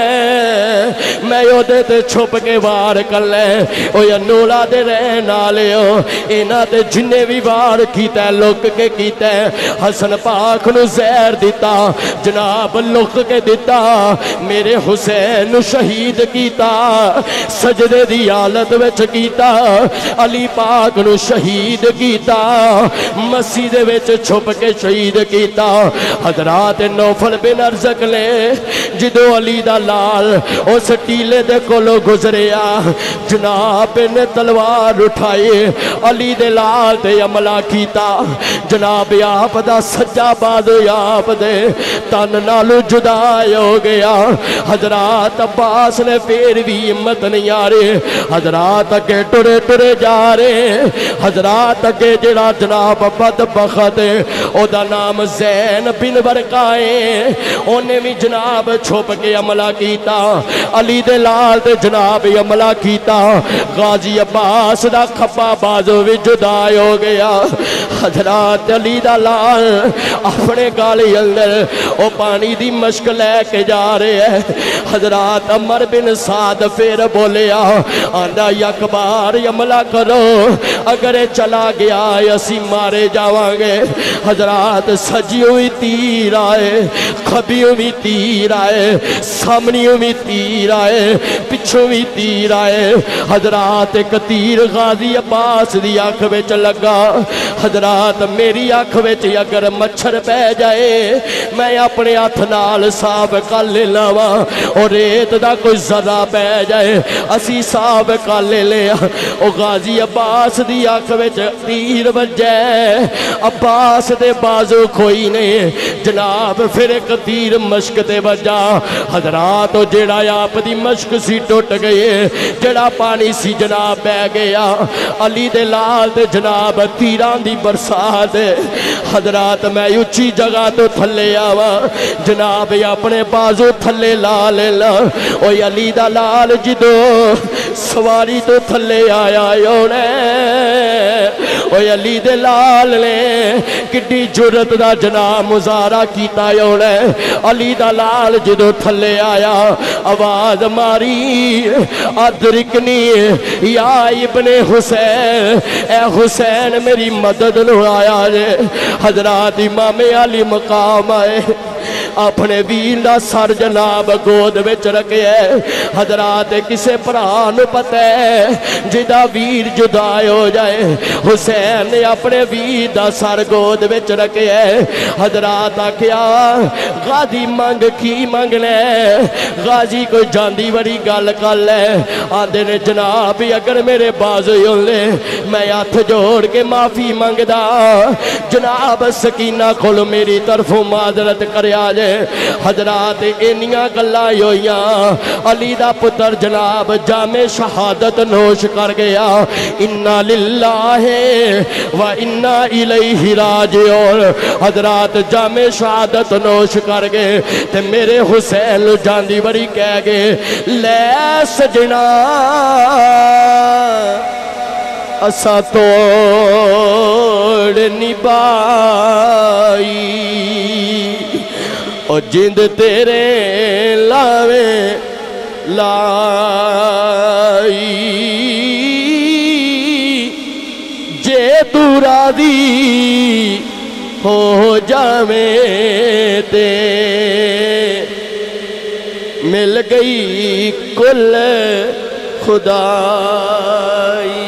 میں یو دے تے چھپ کے وار کر لے، او یا نولا دے رہن آلے ہو اینا تے جنہیں بھی وار کیتا ہے لک کے کیتا ہے۔ حسن پاک نو زہر دیتا جناب لک کے دیتا، میرے حسین نو شہید کیتا سجدے دی حالت وچ کیتا، علی پاک نو شہید کیتا مسجد وچ چھپ کے شہید کیتا۔ حضرات نوفل بن ارزق لے جدو علی دا لال اس ٹیلے دے کولو گزریا جناب نے تلوار اٹھائی علی دے لال دے عملہ کیتا، جناب آپ دا سجا بازو آپ دے تن نالو جدا ہو گیا۔ حضرات عباس نے پھر بھی ہمت نہیں آ رہے، حضرات اگے ٹرے ٹرے جا رہے، حضرات اگے جڑا جناب بدبخت ہے او دا نام زین بن برقائے، انہیں بھی جناب چھپ کے عملہ کیتا، علی دے لال دے جناب عملہ کیتا، غازی عباس دا کھپا بازو بھی جدا ہو گیا۔ حضرات علی دا لال اپنے گالی اندر او پانی دی مشک لے کے جا رہے ہیں حضرات عمر بن سعد پھر بولیا آندہ یک بار عملہ کرو اگر چلا گیا اسی مارے جاوانگے حضرات سجی ہوئی تیر آئے کھبی ہوئی تیر آئے سامنی ہوئی تیر آئے پچھو ہوئی تیر آئے حضرات ایک تیر غازی عباس دی آنکھ وچ لگا حضرات میری آنکھ وچ اگر مچھر پہ جائے میں اپنے ہاتھ نال صاف کر لے لوا اور ریت دا کوئی ذرہ پہ جائے اسی صاف کر لے لیا او غازی عباس دی آنکھ وچ تیر بجے عباس دے بازو کوئی نہیں جناب پھر ایک تیر مشک تے بجا حضرات جیڑا آپ دی مشک سی ٹوٹ گئے جیڑا پانی سی جناب بہ گیا علی دے لال دے جناب تیران دی برسات حضرات میں اچھی جگہ تو تھلے آوا جناب اپنے بازو تھلے لال اوہ علی دا لال جدو سواری تو تھلے آیا یونے اوہ علی دے لال نے کڈی جرت دا جناب مظاہرہ کیتا یونے علی دا لال جدو تھلے آیا آواز ماری ادرکنی یا ابن حسین اے حسین میری مدد لو آیا جے حضرات امام علی مقام آئے اپنے ویر دا سر جناب گود وچ رکھے حضرات کسے پران پتہ ہے جدا ویر جدائے ہو جائے حسین نے اپنے ویر دا سر گود وچ رکھے حضرات آکھیا غازی مانگ کی مانگنے غازی کوئی جاندی بڑی گل کر لے آدھے نے جناب اگر میرے بازو لے میں ہاتھ جوڑ کے معافی مانگدا جناب سکینہ کھولو میری طرفوں معذرت کرے آجے حضرات انیاں گلاں ہویاں علی دا پتر جناب جامع شہادت نوش کر گیا انا للہ و انا الیہ راجعون حضرات جامع شہادت نوش کر گئے تے میرے حسین جاندی بڑی کہہ گئے لے سجنا اسا توڑ نبائی اور جند تیرے لاوے لائی جے تو راضی ہو جاویں تے مل گئی کل خدائی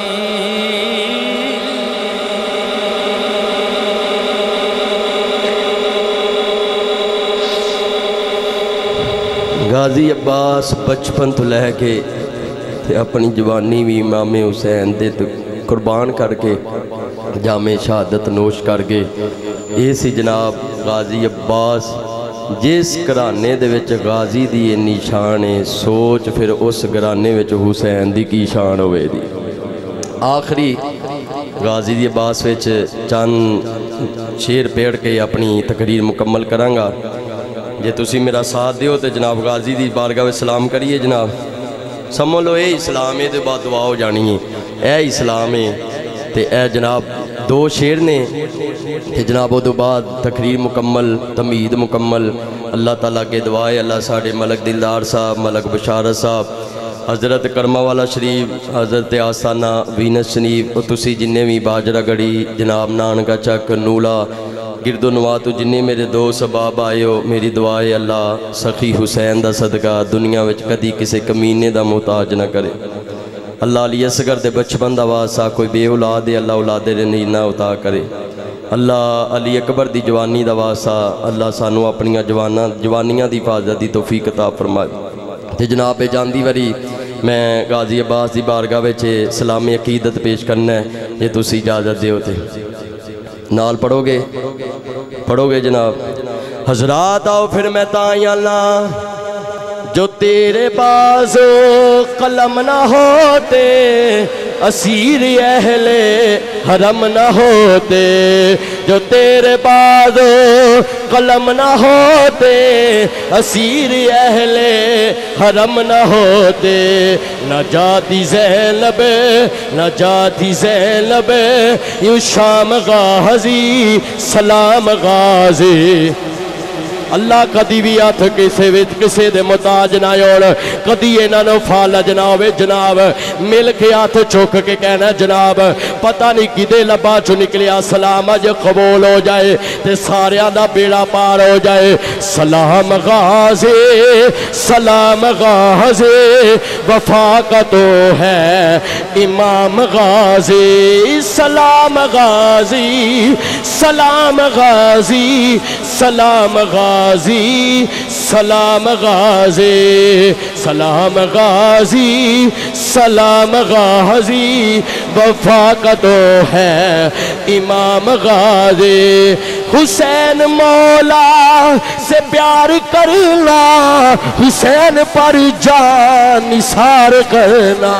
غازی عباس بچپن تو لے کے اپنی جوانی بھی امام حسین دے قربان کر کے جامع شہادت نوش کر کے یہ سی جناب غازی عباس جس گھرانے دے وچ غازی دی انی شان ہے سوچ پھر اس گھرانے وچ حسین دی کی شان ہوئے دی آخری غازی دی عباس وچ چند شیر پیڑ کے اپنی تقریر مکمل کرانگا جے تسی میرا ساتھ دیو تے جناب غازی دی بارگاہ میں سلام کریے جناب سمو لو اے اسلام ہے تے بعد دعا ہو جانی ہے اے اسلام ہے تے اے جناب دو شیر نے تے جناب وہ دو بعد تقریر مکمل تمہید مکمل اللہ تعالیٰ کے دعائے اللہ ساڑھے ملک دلدار صاحب ملک بشارت صاحب حضرت کرمہ والا شریف حضرت آسانہ وینس شریف اور تسی جنہیں بھی باجرہ گڑی جناب نانگا چک نولا گرد و نواز تو جنہیں میرے دو سباب آئے ہو میری دعائے اللہ سخی حسین دا صدقہ دنیا وچ کدی کسے کمینے دا محتاج نہ کرے اللہ علی اصغر دے بچپن دا واسا کوئی بے اولاد دے اللہ اولاد دے نہیں نہ عطا کرے اللہ علی اکبر دی جوانی دا واسا اللہ سانو اپنیاں جوانیاں دی حفاظت دی توفیق عطا فرمائے تے جناب جاندی وری میں غازی عباس دی بارگاہ وچ سلام عقیدت پیش کرنا ہے یہ تسی اجازت دے ہوتے نال پڑھو گے جناب حضرات آؤ پھر میں تائیں اللہ جو تیرے بازو قلم نہ ہوتے اسیر اہل حرم نہ ہوتے، جو تیرے بعد قلم نہ ہوتے، اسیر اہل حرم نہ ہوتے، نہ جاتی زینب نہ جاتی زینب، یوں شام غازی سلام غازی۔ اللہ کدی بھی ہاتھ کسے دے محتاج نہ ہوڑ، کدی انہاں نوں فالج نہ ہوے جناب، مل کے ہاتھ چوک کے کہنا جناب پتہ نہیں کدے لبا چوں نکلیا سلام اج قبول ہو جائے تے ساریاں دا بیڑا پار ہو جائے۔ سلام غازی سلام غازی، وفا کا تو ہے امام غازی، سلام غازی سلام غازی سلام غازی سلام غازی سلام غازی سلام غازی، وفا کا تو ہے امام غازی۔ حسین مولا سے پیار کرنا، حسین پر جان نثار کرنا،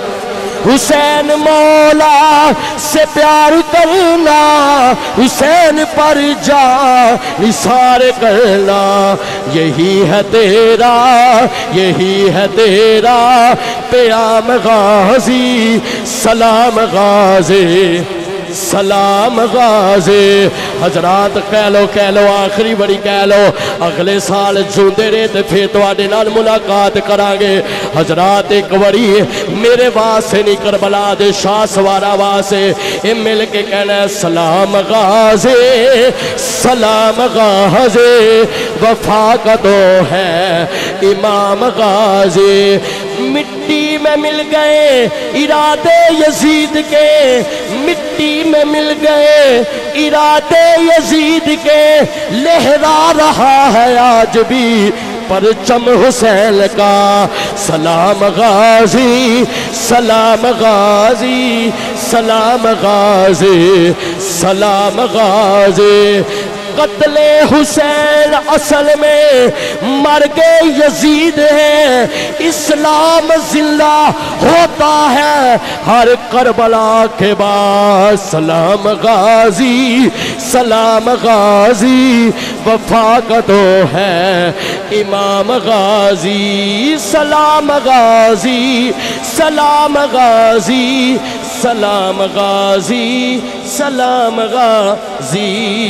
حسین مولا سے پیار کرنا، حسین پر جان نثار کرنا، یہی ہے تیرا یہی ہے تیرا پیام غازی، سلام غازی سلام غازی۔ حضرات کہہ لو آخری بڑی کہہ لو، اگلے سال جوندے رہے تے پھر تواڈے نال ملاقات کرانگے۔ حضرات ایک بڑی میرے واسطے نہیں کربلا دے شاہ سوارا واسطے اے مل کے کہنا ہے سلام غازی سلام غازی، وفا کا تو ہے امام غازی۔ مٹی میں مل گئے ارادے یزید کے، مٹی میں مل گئے ارادے یزید کے، لہرا رہا ہے آج بھی پرچم حسین کا۔ سلام غازی سلام غازی سلام غازی سلام غازی۔ قتل حسین اصل میں مرگ یزید ہے، اسلام زندہ ہوتا ہے ہر کربلا کے بعد۔ سلام غازی سلام غازی، وفا کا تو ہے امام غازی۔ سلام غازی سلام غازی سلام غازی سلام غازی۔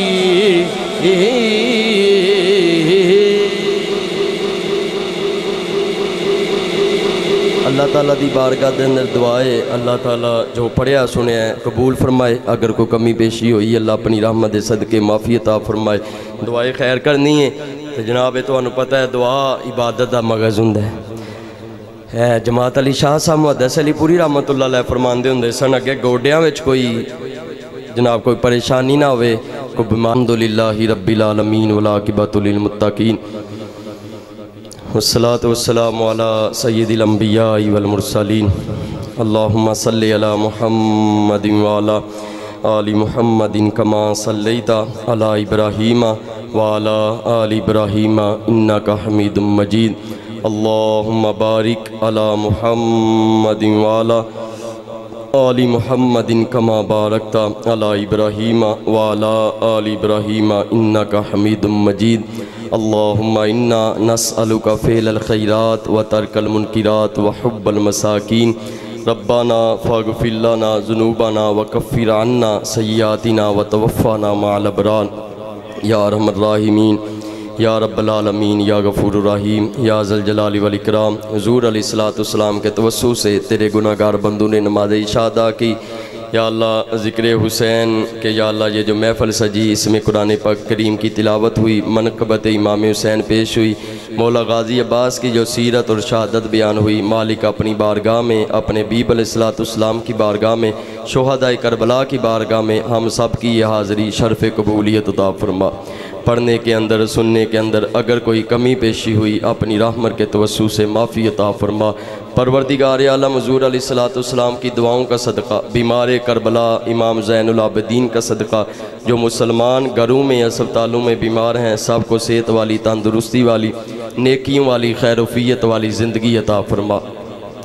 اللہ تعالیٰ دی بارگاہ دے اندر دعائے اللہ تعالیٰ جو پڑھیا سنیا ہے قبول فرمائے، اگر کوئی کمی پیشی ہوئی اللہ اپنی رحمت دے صدقے معافی عطا فرمائے۔ دعائے خیر کرنی ہے تو جناب تو انہوں پتہ ہے دعا عبادت دا مغز ہوندا ہے۔ جماعت علی شاہ صاحب محدث علی پوری رحمت اللہ علیہ فرماندے ہوندے سن اگے گوڈیاں وچ کوئی جناب کوئی پریشانی نہ ہوئے، کوئی الحمدللہ رب العالمین والعاقبۃ للمتقین، والصلاة والسلام علی سید الانبیاء والمرسلین، اللہم صلی علی محمد وعلی آل محمد کما صلیت علی ابراہیم وعلی آل ابراہیم انکا حمید مجید، اللہم بارک علی محمد وعلی آل محمد کما بارکت علی ابراہیم وعلی آل ابراہیم انکا حمید مجید، اللہم انا نسألک فعل الخیرات وترک المنکرات وحب المساکین، ربنا فاغفر لنا ذنوبنا وکفر عنا سیئاتنا وتوفنا مع الابرار، یا ارحم الراحمین یا رب العالمین یا غفور الرحیم یا ذی الجلال والاکرام۔ حضور علیہ السلام کے توسل سے تیرے گناہگار بندوں نے نماز عشاء ادا کی، یا اللہ ذکر حسین کہ یا اللہ یہ جو محفل سجی اس میں قرآن پاک کریم کی تلاوت ہوئی، منقبت امام حسین پیش ہوئی، مولا غازی عباس کی جو سیرت اور شہادت بیان ہوئی، مالک اپنی بارگاہ میں اپنے بیب علیہ السلام کی بارگاہ میں شہداء کربلا کی بارگاہ میں ہم سب کی یہ حاضری شرف قبولیت عطا فرما۔ پڑھنے کے اندر سننے کے اندر اگر کوئی کمی پیشی ہوئی اپنی رحمت کے توسل سے معافی عطا فرما۔ پروردگار عالم حضور علیہ السلام کی دعاؤں کا صدقہ، بیمار کربلا امام زین العابدین کا صدقہ، جو مسلمان گھروں میں اسپتالوں میں بیمار ہیں سب کو صحت والی، تندرستی والی، نیکیوں والی، خیر وفیت والی زندگی عطا فرما۔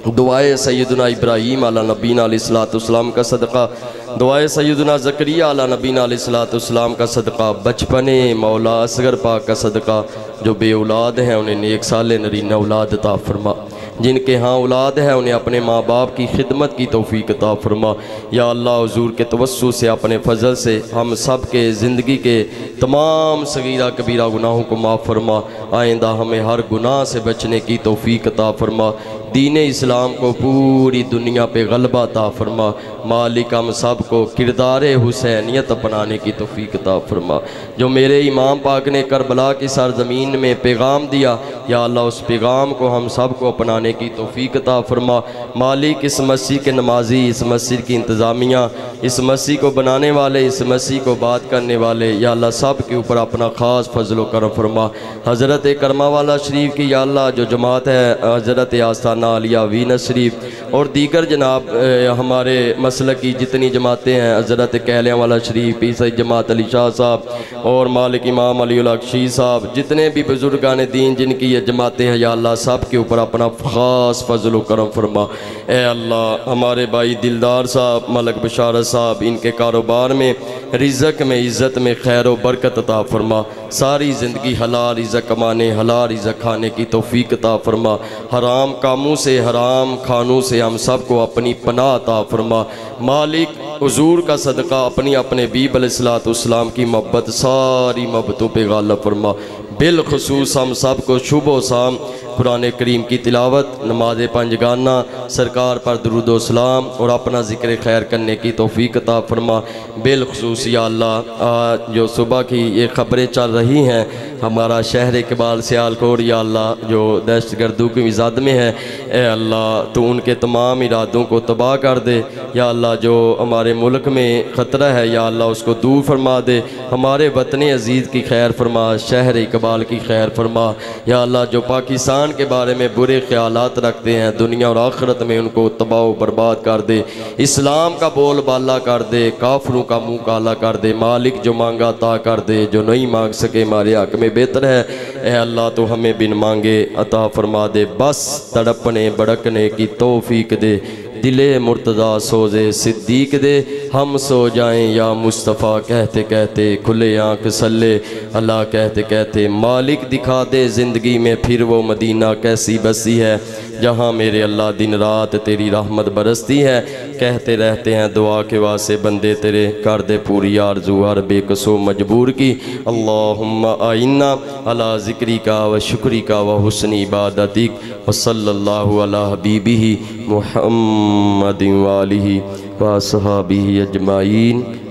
دعائے سیدنا ابراہیم علیہ نبینا علیہ السلام کا صدقہ، دعائے سیدنا زکریا علیہ نبینا علیہ السلام کا صدقہ، بچپنے مولا اصغر پاک کا صدقہ، جو بے اولاد ہیں انہیں نیک صالح نرینہ اولاد عطا فرما، جن کے ہاں اولاد ہے انہیں اپنے ماں باپ کی خدمت کی توفیق عطا فرما۔ یا اللہ حضور کے توسل سے اپنے فضل سے ہم سب کے زندگی کے تمام صغیرہ کبیرہ گناہوں کو معاف فرما، آئندہ ہمیں ہر گناہ سے بچنے کی توفیق عطا فرما، دین اسلام کو پوری دنیا پہ غلبہ عطا فرما، مالک ہم سب کو کردار حسینیت اپنانے کی توفیق عطا فرما۔ جو میرے امام پاک نے کربلا کی سرزمین میں پیغام دیا، یا اللہ اس پیغام کو ہم سب کو اپنانے کی توفیق عطا فرما۔ مالک اس مسجد کے نمازی، اس مسجد کی انتظامیہ، اس مسجد کو بنانے والے، اس مسجد کو بات کرنے والے، یا اللہ سب کے اوپر اپنا خاص فضل و کرم فرما۔ حضرت کرما والا شریف کی یا اللہ جو جماعت ہے، حضرت آستانہ عالیہ وینس شریف اور دیگر جناب ہمارے مسلک کی جتنی جماعتیں ہیں، حضرت کہلیاں والا شریف، عیسائی جماعت علی شاہ صاحب اور مالک امام علی الاکشی صاحب، جتنے بھی بزرگان دین جن کی یہ جماعتیں ہیں، یا اللہ سب کے اوپر اپنا خاص فضل و کرم فرما۔ اے اللہ ہمارے بھائی دلدار صاحب، ملک بشارت صاحب، ان کے کاروبار میں، رزق میں، عزت میں خیر و برکت عطا فرما، ساری زندگی حلال رزق کمانے، حلال رزق کھانے کی توفیق عطا فرما، حرام کاموں سے، حرام کھانوں سے ہم سب کو اپنی پناہ عطا فرما۔ مالک حضور کا صدقہ اپنی اپنے بیب علیہ السلام کی محبت ساری محبتوں پہ غالب فرما، بالخصوص ہم سب کو شب و شام قرآن کریم کی تلاوت، نماز پنجگانہ، سرکار پر درود و سلام اور اپنا ذکر خیر کرنے کی توفیق عطا فرما۔ بالخصوص یا اللہ آج جو صبح کی یہ خبریں چل رہی ہیں، ہمارا شہر اقبال سیالکوٹ یا اللہ جو دہشت گردوں کی مزاد میں ہے، اے اللہ تو ان کے تمام ارادوں کو تباہ کر دے، یا اللہ جو ہمارے ملک میں خطرہ ہے یا اللہ اس کو دور فرما دے، ہمارے وطن عزیز کی خیر فرما، شہر اقبال کی خیر فرما، یا اللہ جو پاکستان کے بارے میں برے خیالات رکھتے ہیں دنیا اور آخرت میں ان کو تباہ و برباد کر دے، اسلام کا بول بالا کر دے، کافروں کا منہ کالا کر دے، مالک جو مانگا عطا کر دے، جو نہیں مانگ سکے ہمارے حق میں بہتر ہے، اے اللہ تو ہمیں بن مانگے عطا فرما دے، بس تڑپنے بڑکنے کی توفیق دے، دل مرتضیٰ سوزے صدیق دے، ہم سو جائیں یا مصطفیٰ کہتے کہتے، کھلے آنکھ سلے اللہ کہتے کہتے، مالک دکھا دے زندگی میں پھر وہ مدینہ کیسی بسی ہے جہاں میرے اللہ دن رات تیری رحمت برستی ہے، کہتے رہتے ہیں دعا کے واسطے بندے تیرے، کر دے پوری آرزو ہر بے کسو مجبور کی۔ اللہم آئینہ علی ذکری کا و شکری کا و حسن عبادتک و صلی اللہ علی حبیبہ محمد وآلہ و صحابہ اجمعین۔